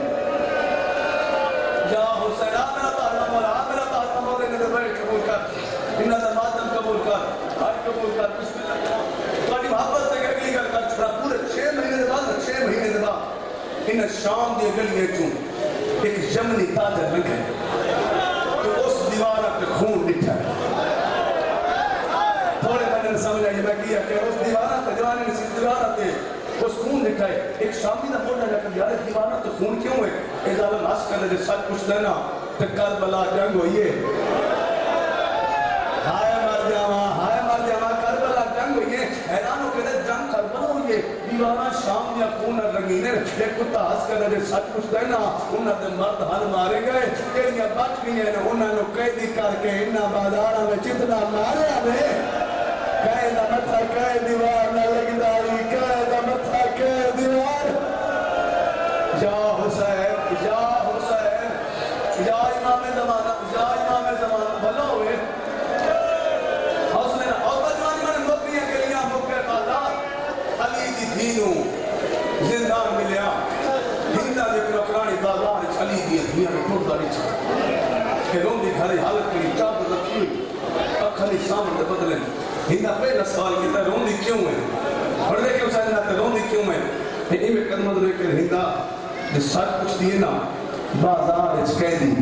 یا حسین آمرہ بارنا مولا آمرہ بارنا مولا انہا دے بڑے قبول کر انہا دے ماتم قبول کر ہر قبول کر بسم اللہ کرو تو انہی محبت سے اگلی کر کر چھڑا پورے 6 مہینے دے بعد 6 مہینے دے بعد انہا شام دی اگلی چون ایک جمنی تاجر لگ ہے تو اس دیوارہ پہ خون لٹھا ہے تھوڑے میں نے سمجھا یہ میں کیا کہ اس دیوارہ پہ دیوانے نے سی دیوارہ پہ اس خون لٹھا ہے ایک شامی نہ بولنا جا کر یار دیوارہ تو خون کیوں ہے اے ظالم ہس کر دے سچ کچھ لینا تو کربلا جنگ ہوئی ہے ہائے مر جاواں کربلا جنگ ہوئی ہے حیران ہو کے جنگ کربلا ہوئی ہے دیوارہ شام یا خون رنگینے ایک کتا ہس کر دے سچ کچھ لینا انہاں دے مرد ہل مارے گئے کہنیاں بچ گئی ہیں انہاں نے قیدی کر کے انہاں بازارہ میں جتنا مارے ہمیں قیدہ متھا قید دیوار نہ لگداری قیدہ متھا قید دیوار یا حسین یا امام زمانہ بھلا ہوئے حوصلے نہ اور بجوانی میں نوکریاں کے لیے موقع بازار علی دی دینوں زندان ملیا ہندہ دے کنکرانی بازار علی دی دھیاں میں ٹوٹ داری چھا کہ روم دی گھری حالت کی چاپ رکھی ہوئی اکھلی سامنے بدلیں ہندہ پہلا سوال کہتا ہے روندی کیوں ہے پڑھ لے کے حسین ناتے روندی کیوں ہے انہی میں قدمت رہے کہ ہندہ جس ساتھ کچھ دیئے نا بازار اچھ کہہ دی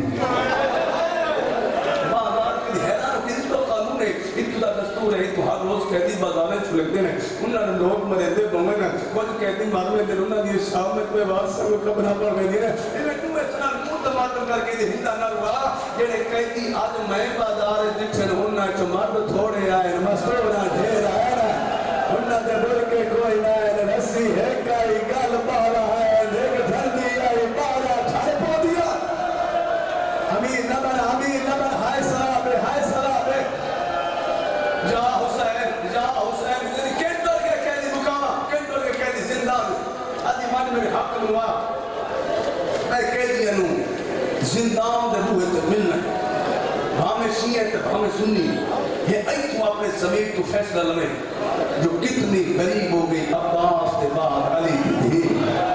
بازار کی حیران ہو کہ اس تو قانون ہے اتلا دستور ہے تو ہر روز کہہ دی بازاریں چھلک دینے انہوں نے لوگ مرے دے بھونگے نا کچھ کہہ دی مارمے دے انہوں نے یہ شام میں کوئی بات سے وہ کبنا پڑھ گئی دینے انہیں تو اتنا مود دماتر کر کے دی ہندہ نہ روا جنہیں کہہ دی آج میں بازار جتھن ہونا چو مرد تھوڑے آئے مستورا ڈھیر آئے نا انہوں نے بڑھ کے کوئی نہ آئے رسی ہے کائی گل بارا ہے دیکھ دھر دی آئی بارا چھڑ پو دیا امیر نہ بنا جا حسین کینٹر کے قیدی مقامہ کینٹر کے قیدی زندان آدھی مان میرے حق لوا اے قیدی انو زندان دے بوئے تے ملنا ہمیں شیعہ تے ہمیں سنی یہ ایک تو اپنے ضمیر تو فیصلہ لمے جو کتنی غریب ہو گئی عباس کے بعد علی کی دھی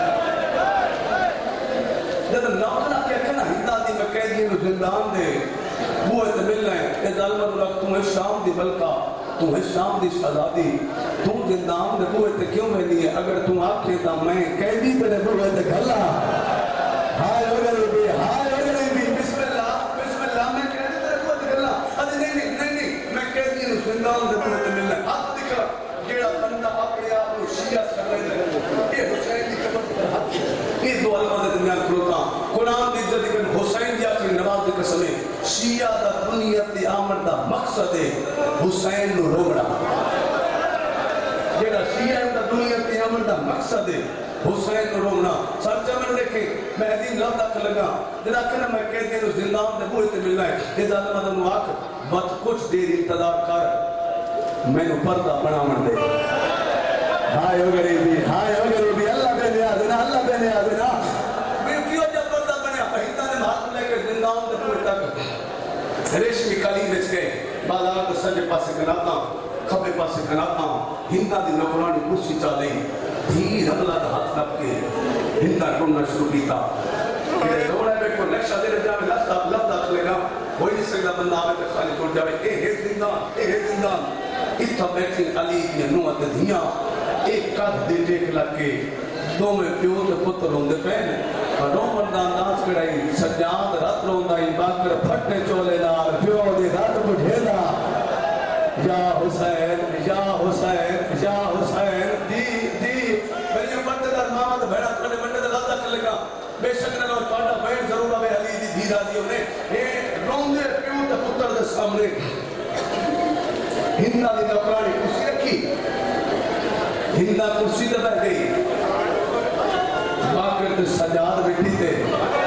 جب نوکرہ کیا کہنا ہندہ دی میں قیدی انو زندان دے بوئے تے ملنا ہے اے ظالمت اللہ تمہیں شام دی ملکہ تمہیں شام دی شہزادی تم زندان دے بوئے تے کیوں میں لیے اگر تم آکھے تا میں قیدی تے بوئے تے گھلا ہائے غریبی بسم اللہ میں قیدی تے بوئے تے گھلا ادھے نہیں میں قیدی انو زندان دے بوئے تے ملنا ہے ہاتھ دکھا جیڑا بندہ اپنے آپ کو شیعہ کر رہے تھے یہ حسین کی قبر پر ہاتھ یہ دو علماء دے درمیان کھلوتا قرآن دی عزت کہ حسین دی اپنی نواز دی قسم ہے شیعہ دا دنیا دی آمد دا مقصد ہے حسین نو روڑا جیڑا شیعہ دا دنیا دی آمد دا مقصد ہے حسین نو روڑنا سر چمن دیکھیں میں عظیم لفظ دکھ لگا جدا کہنا میں کہتے ہیں زندان دے بوئے تے ملنا ہے یہ ظالمہ دا نواق بات کچھ دیر انتظار کر میں نو پردہ بنا من دے ہائے او غریبی اللہ بے نیاز نا میں کیوں جب پردہ بنیا پہیتا نے ہاتھ لے کے زندان دے بوئے تک ریشمی قلیم بچ گئے بازار کے سجے پاسے کناتا کھبے پاسے کناتا ہندہ دی نوکرانی کرسی چالے دھیر اللہ دا ہاتھ لپ کے ہندہ ٹھوڑنا شروع کیتا کہ دوڑے میں کو نقشہ دے رجا میں لفظ داخل لے گا کوئی نہیں سکتا بندہ آوے تے خالی چھوڑ جاوے اے زندان اتھا بیٹھی علی کی نوعت دھیاں ایک قد دے ٹیک لگ کے دو میں پیو تے پتر ہوندے پہن اور رو مردان ناچ کرائی سجاد رات روندائی باکر پھٹے چولے نال پیو دے رات بڑھیلا یا حسین دی میری امت در محمد بھیڑا کرنے بندے در اللہ کر لگا بے شک نہ اور پاٹا بھیڑ ضرور آوے علی دی دھی راضی ہونے اے روندے پیو تے پتر دے سامنے ہندہ دی نوکرانی کرسی رکھی ہندہ کرسی تے بیٹھ گئی باکر تے سجاد بیٹھی تے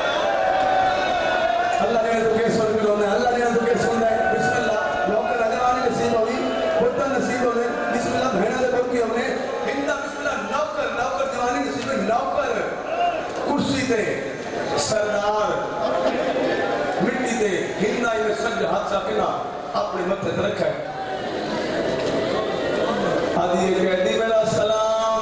اللہ نے تو کیس سن ملو نے اللہ نے تو کیس سن ہے بسم اللہ نوکر اجرانی نصیب ہوئی پتر نصیب ہونے بسم اللہ بھیڑا دے بول کی ہم نے ہندہ بسم اللہ نوکر جوانی نصیب ہوئی نوکر کرسی تے سردار مٹی تے ہندہ ہی میں سج حادثہ کنا اپنے متحد رکھا ہے آدھی یہ کہتی میرا سلام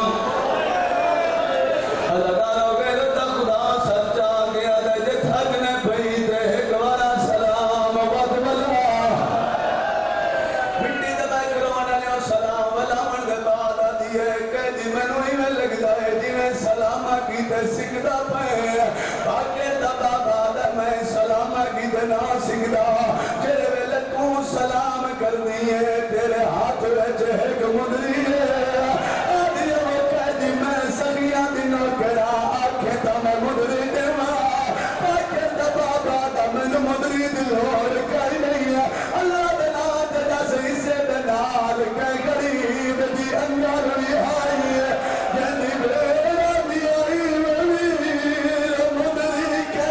ادھارو غیرت خدا سچا گیا دے تھکنے بھئی دے گوارا سلام وقت بلا مٹی دبائی کروانا لیا سلام والا من دے بعد آدھی ہے کہتی میں نوئی میں لگ جائے جی میں سلامہ کی تے سکھدا پہ باقی دبا بعد میں سلامہ کی تے نہ سکھدا جرے ویلے تو سلام کرنی ہے تیرے ہاتھ ویچے ایک مدری ہے آدھی وہ قیدی میں سگیاں دنوں کرا آنکھیں تا میں مدری دے ماں باقی دبا بعد میں مدری دلور کر نہیں ہے اللہ دنا جدا سے اسے دنال کئی غریب دی انگار رہائی ہے جنی بیرا دی آئی ویر مدری کے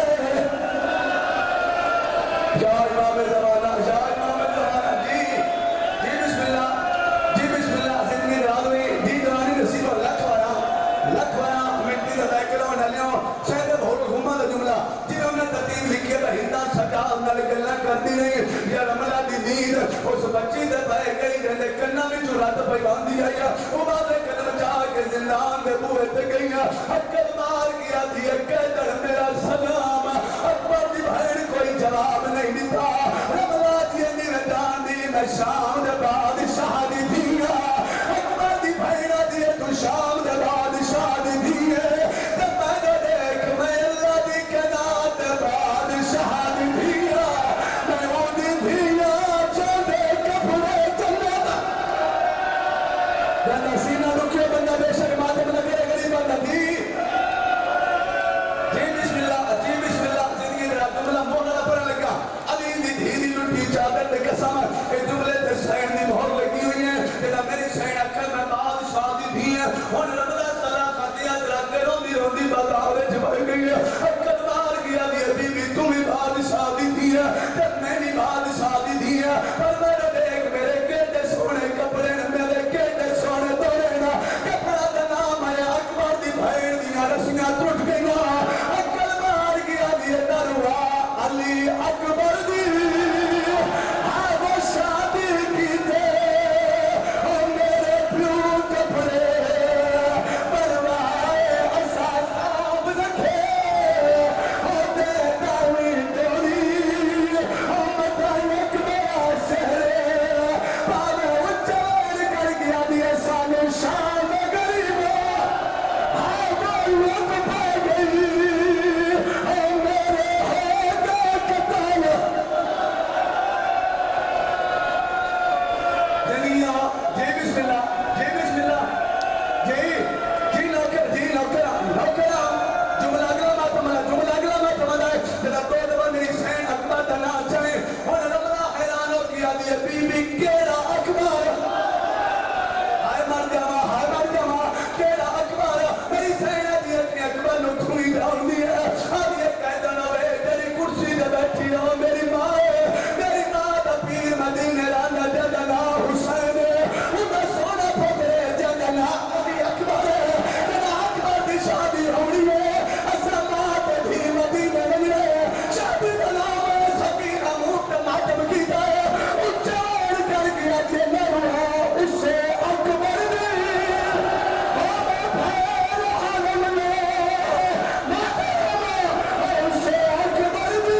جا امام زمانہ جی بسم اللہ زندگی رادوی دی دوانی نصیب لکھ وارا مٹی دا دائکرہ ونہ لیوں شاید بہت گھوما دا جملہ جی ہم نے ترتیب لکھیا تھا ہندہ سجاد نہ لکلنا کرتی نہیں یا رملہ دی نیند اس بچی دے بھائے گئی رہنے کنہ میں جو رات پہ باندھی آیا وہ بادے قدم چاہ کے زندان دے بوئے تے گئی حکل مار گیا دی قیدر میرا سلام اکبر دی بھائن کوئی جواب نہیں دیتا رملہ دی نیند جان دی میں شام دے بادشاہ دی دیا اکبر دی بھائنہ دی تو شام دے بادشاہ دی دیا جب میں نے دیکھ میں اللہ دی کنات دے بادشاہ دی دیا میں وہ دی دیا چاندے کپڑے چلنا جانا سینہ رکھے بندہ بے شک ماتم لگے غریب بندہ دی جی بسم اللہ زندگی میرا جملہ مولا پڑھا لگا علی دی دھی دی لٹی چادر دے قسم اے جملے تے سین دی مہر لگا بسم اللہ جی بسم اللہ جی نوکر جملہ اگلا ماتم ہے جدا تو دبنی حسین اکبر دنا چاہیں اور رمضہ حیران ہو کیا دیئے بی بی کیرا اکبر ہائے مر جاما کیرا اکبر میری حسین دیئے کہ اکبر نو کھوئی ڈھاؤں دیئے آدھیے قیدہ نہ ہوئے تیری کرسی دے بیٹھی رہو میری ماں دا پیر مدینے رانا جدنا حسین اندہ سونا پھوٹے جدنا علی اکبر جنا اکبر دی شادی ہونی ہے اسلامات بھی مدینے لگنے شادی دلام سکینہ موت ماتم کی دائے اچھار کر گیا جنہ ہوا اس سے اکبر دی ہمیں پھیر عالم میں ماتم اس سے اکبر دی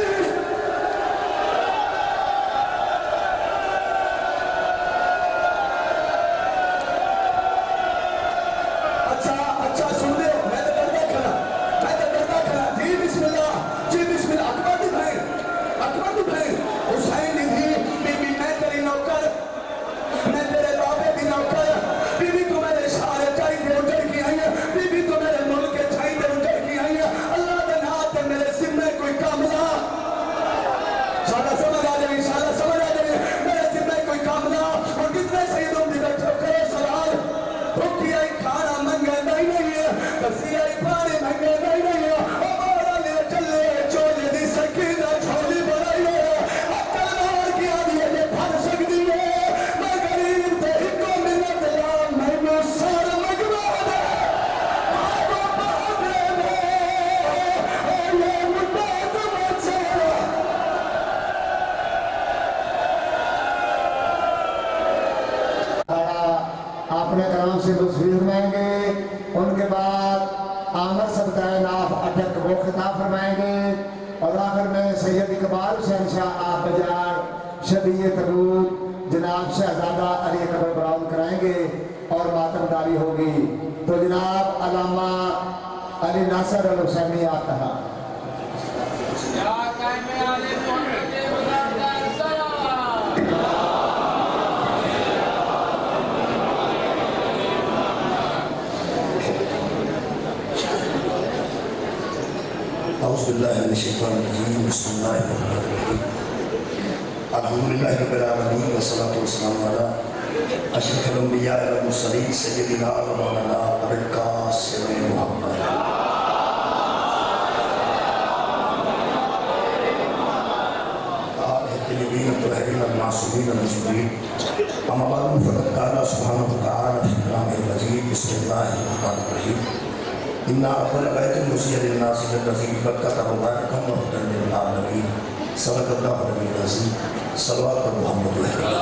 اچھا سن لے میں تو ڈرتا کھڑا جی بسم اللہ اکبر دی بھائی حسین دی بی بی میں تیری نوکر میں تیرے بابے دی نوکر بی بی تو میرے اشارے چاہی دے اجڑ کی آئی ہے بی بی تو میرے ملک چاہی دے اجڑ کی آئی ہے اللہ دے نات میرے ذمہ کوئی کاملہ انشاءاللہ سمجھ آ جائے میرے ذمہ کوئی کاملہ اور کتنے سیدوں دی بیٹھو کرے سوال بھوکی آئی کھانا منگے نہیں ہے کسی آئی پانی منگے نہیں ہے ہمارا لے چلے چولے دی سکینہ چھولی بڑھائی ہے اکل مار کی آدھی ہے پھر سکتی ہے میں غریب تے ہکو منت لا میں نو سار مگواد آگو بابے میں یہ مدد مچھا اپنے کلام سے تصویر لیں گے ان کے بعد عامر سبتائے ناف اٹک وہ خطاب فرمائیں گے اور آخر میں سید اقبال حسین شاہ آپ بجار شبیہ تبود جناب شہزادہ علی اکبر براؤن کرائیں گے اور ماتم داری ہوگی تو جناب علامہ علی ناصر الحسینی آتا ہے اعوذ باللہ من الشیطان الرجیم بسم اللہ الرحمن الرحیم الحمدللہ رب العالمین والصلاة والسلام علی اشرف الانبیاء والمرسلین سیدنا و مولانا ابو القاسم محمد آلہ الطیبین الطاہرین المعصومین المجیدین اما بعد فقد قال سبحانہ وتعالی فی کلامہ المجید بسم اللہ الرحمن الرحیم إن أفضل آية نزلت للناس الذي بكت مباركا وهدى للعالمين صدق الله العلي العظيم صلوات محمد وحده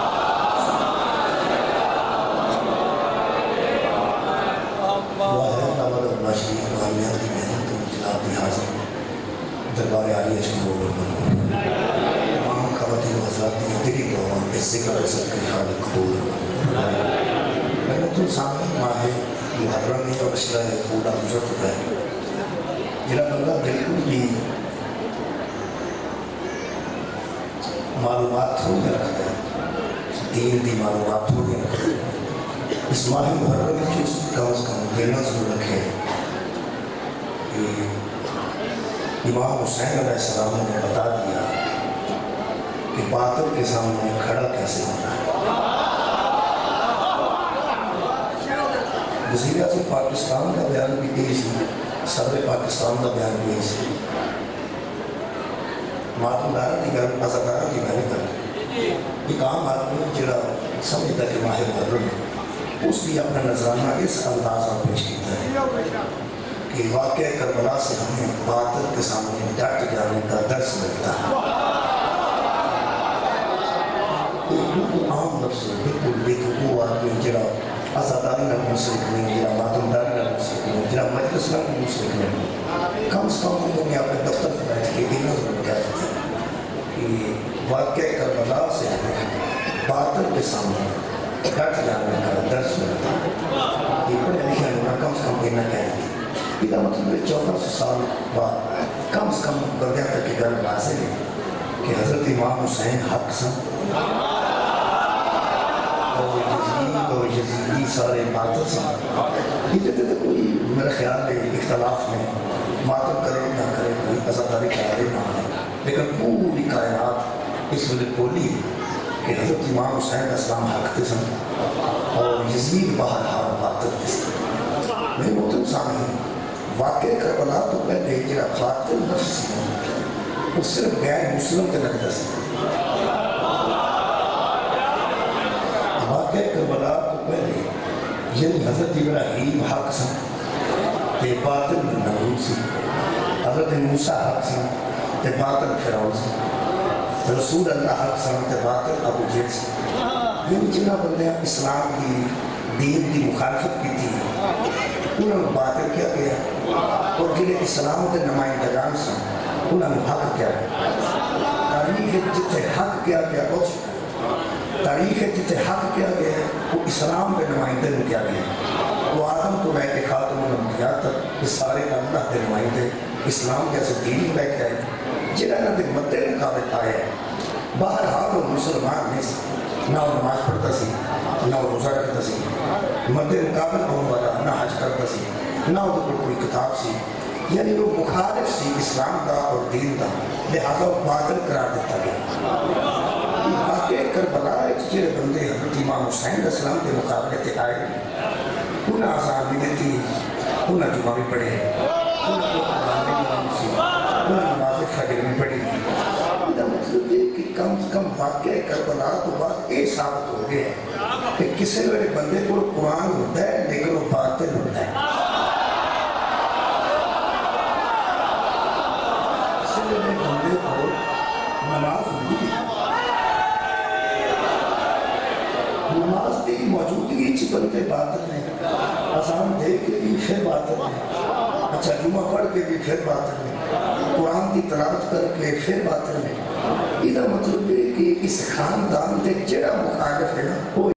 واحد نمبر الراشدين وعليات محنت جناب حاضر دربار عالی اشکر تمام خواتین و حضرات دلی دوام اس ذکر رسل کے خالق قبول میں نے تو سامنے ماہ محرم اور اشرا پورا گزر چکا ہے جنہا بندہ بالکل بھی معلومات ہو گیا رکھتا ہے دین دی معلومات ہو گیا رکھتا ہے اس ماہ محرم کی اس کم از کم دینا ضرور رکھے کہ امام حسین علیہ السلام نے بتا دیا کہ باطل کے سامنے کھڑا کیسے ہونا ہے وزیر اعظم پاکستان کا بیان بھی تیز ہے صدر پاکستان کا بیان بھی تیز ہے ماتمدارہ کی گھر ازادارہ کی گھر کر ایک عام آدمی جڑا سمجھتا کہ ماہ محرم اس بھی اپنا نظرانہ اس انداز میں پیش کیتا ہے کہ واقعہ کربلا سے ہمیں باطل کے سامنے ڈٹ جانے کا درس ملتا ہے بالکل عام لفظ بالکل بےقبو آدمی جڑا ازاداری نہ منسلک نہیں جڑا ماتمداری نہ منسلک نہیں جڑا مجلس نہ منسلک نہیں کم از کم انہوں نے اپنے دفتر میں بیٹھ کے دینا ضرور کہا تھا کہ واقعہ کربلا سے ہمیں باطل کے سامنے ڈٹ جانے کا درس ملتا ہے یہ پڑھے لکھے لوگوں کم از کم دینا کہیں گے یہ مطلب 1400 سال بعد کم از کم بردیا تک کی گھر واضح ہے کہ حضرت امام حسین حق سن اور یزید اور یہ سارے باطل سے یہ کوئی میرے خیال میں اختلاف نہیں، ماتم کرے نہ کرے کوئی عزاداری کرے نہ کرے، لیکن پوری کائنات اس وقت بولی کہ حضرت امام حسین اسلام حق تسن اور یزید بہرحال باطل تسن۔ میں محترم سامعین، واقع کربلا تو پہلے جڑا قاتل نفس وہ صرف غیر مسلم کے لگتا سی۔ واقع کربلا تو پہلے یعنی حضرت ابراہیم حق سن تے باطل نمرود سی، حضرت موسیٰ حق سن تے باطل فرعون سی، رسول اللہ حق سن تے باطل ابو جہل سی۔ یعنی جنہ بندے اسلام کی دین کی مخالفت کی تھی انہوں نے باطل کیا گیا، اور جنہیں اسلام کے نمائندگان سن انہوں نے حق کیا گیا۔ تاریخ جتے حق کیا گیا بہت تاریخ جتے حق کیا گیا وہ اسلام کے نمائندے نے کیا گیا، وہ آدم تو لے کے خاتم الانبیاء تک اس سارے اللہ کے نمائندے اسلام جیسے دین لے کے آئے جنہوں نے مدے مقابل آئے۔ بہرحال وہ مسلمان نہیں سی، نہ وہ نماز پڑھتا سی، نہ وہ روزہ رکھتا سی، مدے مقابل ہونے والا نہ حج کرتا سی، نہ وہ کوئی کتاب سی، یعنی وہ مخالف سی اسلام کا اور دین کا، لہذا وہ باطل قرار دیتا گیا۔ واقع کربلا جڑے بندے حضرت امام حسین علیہ السلام کے مقابلے تے آئے انہیں آزاد بھی دیتی، انہیں جمعہ بھی پڑھے، انہیں کو قرآن بھی سی، انہیں نماز فجر بھی پڑھی۔ یہ مطلب ہے کہ کم از کم واقع کربلا تو بعد یہ ثابت ہو گیا کہ کسی میرے بندے کو قرآن ہوتا ہے لیکن وہ باطل ہوتا ہے۔ کسی میرے بندے کو نماز ہوتی ہے، نماز کی موجودگی چی بندے باطل ہیں، اذان دے کے بھی پھر باطل ہیں، اچھا جمعہ پڑھ کے بھی پھر باطل ہیں، قرآن کی تلاوت کر کے پھر باطل ہیں۔ یہ مطلب ہے کہ اس خاندان کے جڑا مخالف ہے نا وہ